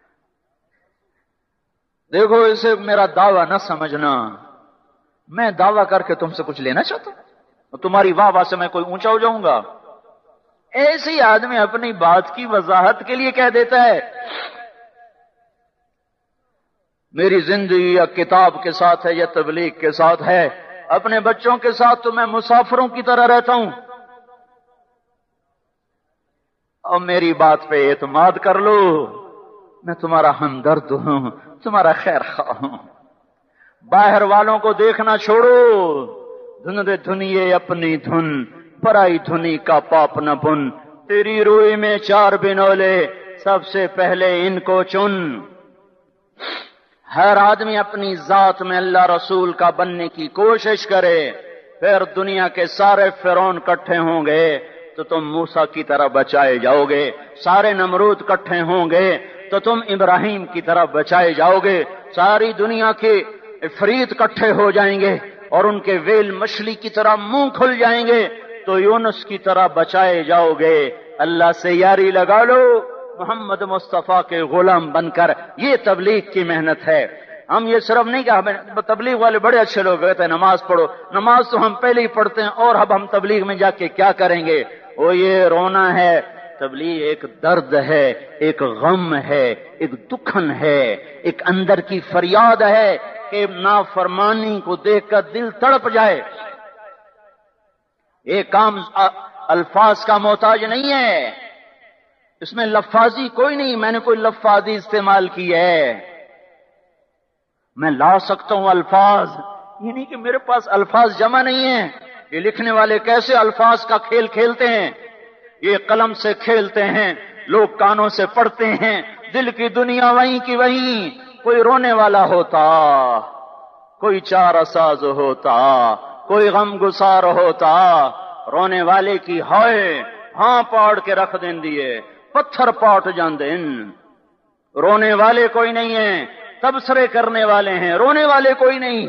دیکھو اسے میرا دعویٰ نہ سمجھنا، میں دعویٰ کر کے تم سے کچھ لینا چاہتا ہوں، تمہاری واہ واہ سے میں کوئی اونچا ہو جاؤں گا؟ ایسے ہی آدمی اپنی بات کی وضاحت کے لیے کہہ دیتا ہے میری زندگی یا کتاب کے ساتھ ہے یا تبلیغ کے ساتھ ہے، اپنے بچوں کے ساتھ تو میں مسافروں کی طرح رہتا ہوں، اور میری بات پہ اعتماد کر لو، میں تمہارا ہمدرد ہوں، تمہارا خیر خواہ ہوں۔ باہر والوں کو دیکھنا چھوڑو، دھن دے دھنیے اپنی دھن، پرائی دھنی کا پاپ نہ بن، تیری روئی میں 4 بنولے، سب سے پہلے ان کو چن۔ ہر آدمی اپنی ذات میں اللہ رسول کا بننے کی کوشش کرے، پھر دنیا کے سارے فرعون اکٹھے ہوں گے تو تم موسیٰ کی طرح بچائے جاؤ گے، سارے نمرود اکٹھے ہوں گے تو تم ابراہیم کی طرح بچائے جاؤ گے، ساری دنیا کے عفریت اکٹھے ہو جائیں گے اور ان کے ویل مچھلی کی طرح منہ کھل جائیں گے تو یونس کی طرح بچائے جاؤ گے۔ اللہ سے یاری لگا لو، محمد مصطفیٰ کے غلام بن کر، یہ تبلیغ کی محنت ہے۔ ہم یہ صرف نہیں کہ تبلیغ والے بڑے اچھے لوگ کہتے ہیں نماز پڑھو، نماز تو ہم پہلے ہی پڑھتے ہیں اور اب ہم تبلیغ میں جا کے کیا کریں گے؟ وہ یہ رونا ہے، تبلیغ ایک درد ہے، ایک غم ہے، ایک دکھن ہے، ایک اندر کی فریاد ہے کہ نافرمانی کو دیکھ کر دل تڑپ جائے۔ یہ کام الفاظ کا محتاج نہیں ہے، اس میں لفاظی کوئی نہیں، میں نے کوئی لفاظی استعمال کی ہے، میں لا سکتا ہوں الفاظ، یہ نہیں کہ میرے پاس الفاظ جمع نہیں ہیں۔ یہ لکھنے والے کیسے الفاظ کا کھیل کھیلتے ہیں، یہ قلم سے کھیلتے ہیں، لوگ کانوں سے پڑھتے ہیں، دل کی دنیا وہیں کی وہیں، کوئی رونے والا ہوتا، کوئی چارہ ساز ہوتا، کوئی غم گسار ہوتا، رونے والے کی ہائے ہاں پاڑ کے رکھ دین دیے، پتھر پاٹ جان دین۔ رونے والے کوئی نہیں ہیں، تبصرے کرنے والے ہیں، رونے والے کوئی نہیں۔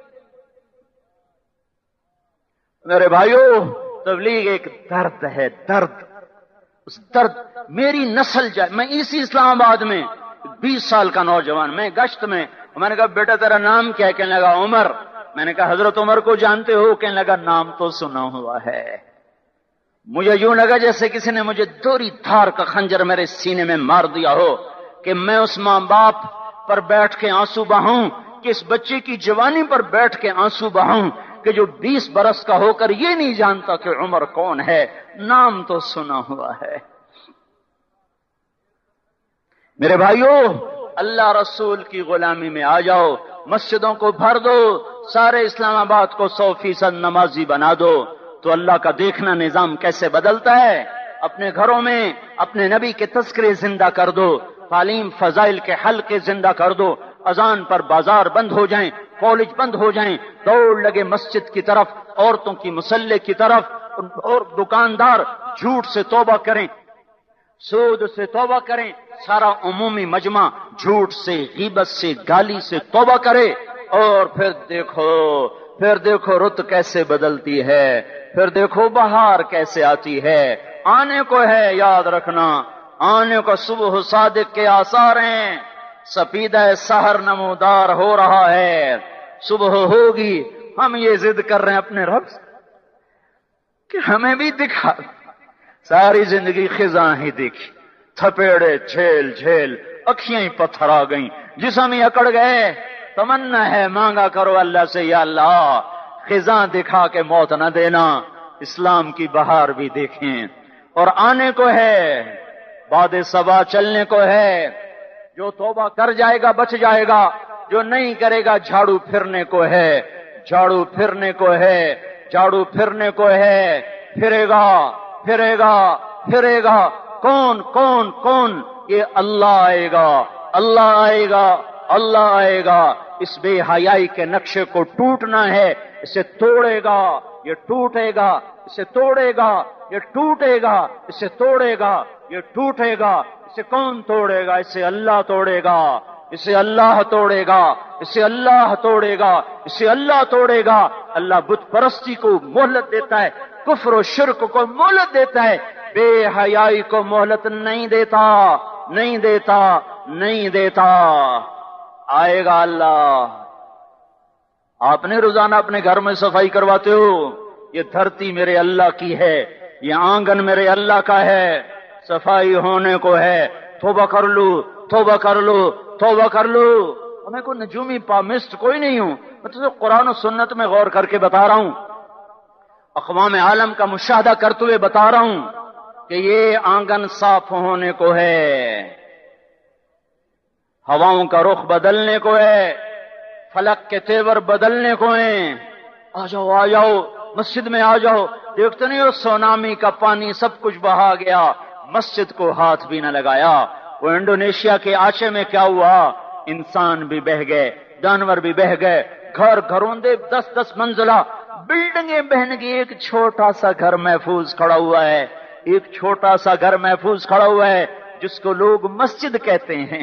میرے بھائیو، تبلیغ ایک درد ہے، درد، اس درد میری نسل جائے۔ میں اسی اسلام آباد میں 20 سال کا نوجوان، میں گشت میں نے کہا بیٹا تیرا نام کیا ہے؟ کہنے لگا عمر۔ میں نے کہا حضرت عمر کو جانتے ہو؟ کہنے لگا نام تو سنا ہوا ہے۔ مجھے یوں لگا جیسے کسی نے مجھے دوری دھار کا خنجر میرے سینے میں مار دیا ہو کہ میں اس ماں باپ پر بیٹھ کے آنسو بہاؤں، کہ اس بچے کی جوانی پر بیٹھ کے آنسو بہاؤں کہ جو 20 برس کا ہو کر یہ نہیں جانتا کہ عمر کون ہے، نام تو سنا ہوا ہے۔ میرے بھائیو، اللہ رسول کی غلامی میں آ جاؤ، مسجدوں کو بھر دو، سارے اسلام آباد کو 100% نمازی بنا دو، تو اللہ کا دیکھنا نظام کیسے بدلتا ہے۔ اپنے گھروں میں اپنے نبی کے تذکرے زندہ کر دو، تعلیم فضائل کے حلقے زندہ کر دو، اذان پر بازار بند ہو جائیں، کالج بند ہو جائیں، دوڑ لگے مسجد کی طرف، عورتوں کی مصلے کی طرف، اور دکاندار جھوٹ سے توبہ کریں، سود سے توبہ کریں، سارا عمومی مجمع جھوٹ سے، غیبت سے، گالی سے توبہ کرے، اور پھر دیکھو رت کیسے بدلتی ہے، پھر دیکھو بہار کیسے آتی ہے۔ آنے کو ہے، یاد رکھنا، آنے کو صبح صادق کے آثار ہیں، سپیدہ سحر نمودار ہو رہا ہے، صبح ہوگی۔ ہم یہ ضد کر رہے ہیں اپنے رب سے کہ ہمیں بھی دکھا، ساری زندگی خزاں ہی دیکھی، تھپیڑے جھیل جھیل، اکھیاں ہی پتھر آ گئیں، جسم ہی اکڑ گئے۔ تمنا ہے مانگا کرو اللہ سے، یا اللہ خزاں دکھا کے موت نہ دینا، اسلام کی بہار بھی دیکھیں۔ اور آنے کو ہے، باد صبا چلنے کو ہے، جو توبہ کر جائے گا بچ جائے گا، جو نہیں کرے گا جھاڑو پھرنے کو ہے، جھاڑو پھرنے کو ہے، جھاڑو پھرنے کو ہے، پھرے گا پھرے گا پھرے گا۔ کون کون کون؟ یہ اللہ آئے گا، اللہ آئے گا، اللہ آئے گا۔ اس بے حیائی کے نقشے کو ٹوٹنا ہے، اسے توڑے گا، یہ ٹوٹے گا، اسے توڑے گا، یہ ٹوٹے گا، اسے توڑے گا، یہ ٹوٹے گا۔ اسے کون توڑے گا؟ اسے اللہ توڑے گا، اسے اللہ توڑے گا، اسے اللہ توڑے گا، اسے اللہ توڑے گا۔ اللہ بت پرستی کو مہلت دیتا ہے، کفر و شرک کو مہلت دیتا ہے، بے حیائی کو مہلت نہیں دیتا، نہیں دیتا، نہیں دیتا۔ آئے گا اللہ۔ آپ نے روزانہ اپنے گھر میں صفائی کرواتے ہو، یہ دھرتی میرے اللہ کی ہے، یہ آنگن میرے اللہ کا ہے، صفائی ہونے کو ہے، توبہ کر لو، توبہ کر لو، توبہ کر لو۔ میں کوئی نجومی پامسٹ کوئی نہیں ہوں، میں تو قرآن و سنت میں غور کر کے بتا رہا ہوں، اقوام عالم کا مشاہدہ کرتے ہوئے بتا رہا ہوں کہ یہ آنگن صاف ہونے کو ہے، ہواؤں کا رخ بدلنے کو ہے، فلک کے تیور بدلنے کو ہیں، آ جاؤ مسجد میں آ جاؤ۔ دیکھتے نہیں ہو سونامی کا پانی سب کچھ بہا گیا، مسجد کو ہاتھ بھی نہ لگایا۔ وہ انڈونیشیا کے آچے میں کیا ہوا؟ انسان بھی بہ گئے، جانور بھی بہ گئے، گھروں دے 10 منزلہ بلڈنگیں بہن گئی، ایک چھوٹا سا گھر محفوظ کھڑا ہوا ہے، ایک چھوٹا سا گھر محفوظ کھڑا ہوا ہے جس کو لوگ مسجد کہتے ہیں۔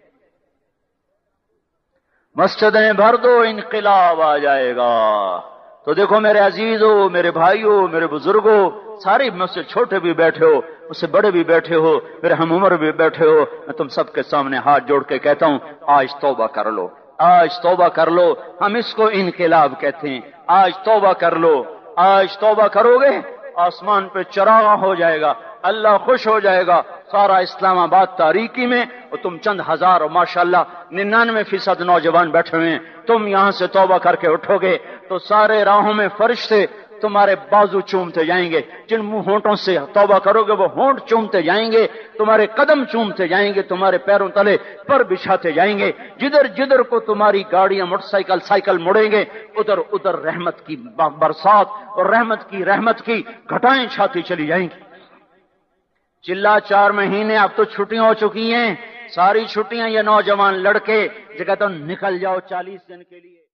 مسجدیں بھر دو، انقلاب آ جائے گا۔ تو دیکھو میرے عزیزو، میرے بھائیو، میرے بزرگوں، سارے مجھ سے چھوٹے بھی بیٹھے ہو، مجھ سے بڑے بھی بیٹھے ہو، میرے ہم عمر بھی بیٹھے ہو، میں تم سب کے سامنے ہاتھ جوڑ کے کہتا ہوں آج توبہ کر لو، آج توبہ کر لو۔ ہم اس کو انقلاب کہتے ہیں۔ آج توبہ کر لو، آج توبہ کرو گے آسمان پہ چراغ ہو جائے گا، اللہ خوش ہو جائے گا، سارا اسلام آباد تاریکی میں، اور تم چند ہزار اور ماشاءاللہ 99% نوجوان بیٹھے ہوئے ہیں، تم یہاں سے توبہ کر کے اٹھو گے تو سارے راہوں میں فرشتے تمہارے بازو چومتے جائیں گے، جن منہ ہونٹوں سے توبہ کرو گے وہ ہونٹ چومتے جائیں گے، تمہارے قدم چومتے جائیں گے، تمہارے پیروں تلے پر بچھاتے جائیں گے، جدھر جدھر کو تمہاری گاڑیاں موٹر سائیکل مڑیں گے ادھر ادھر رحمت کی برسات اور رحمت کی گھٹائیں چھاتی چلی جائیں گی۔ چلا 4 مہینے اب تو چھٹیاں ہو چکی ہیں، ساری چھٹیاں یہ نوجوان لڑکے جو کہتے ہیں نکل جاؤ 40 دن کے لیے۔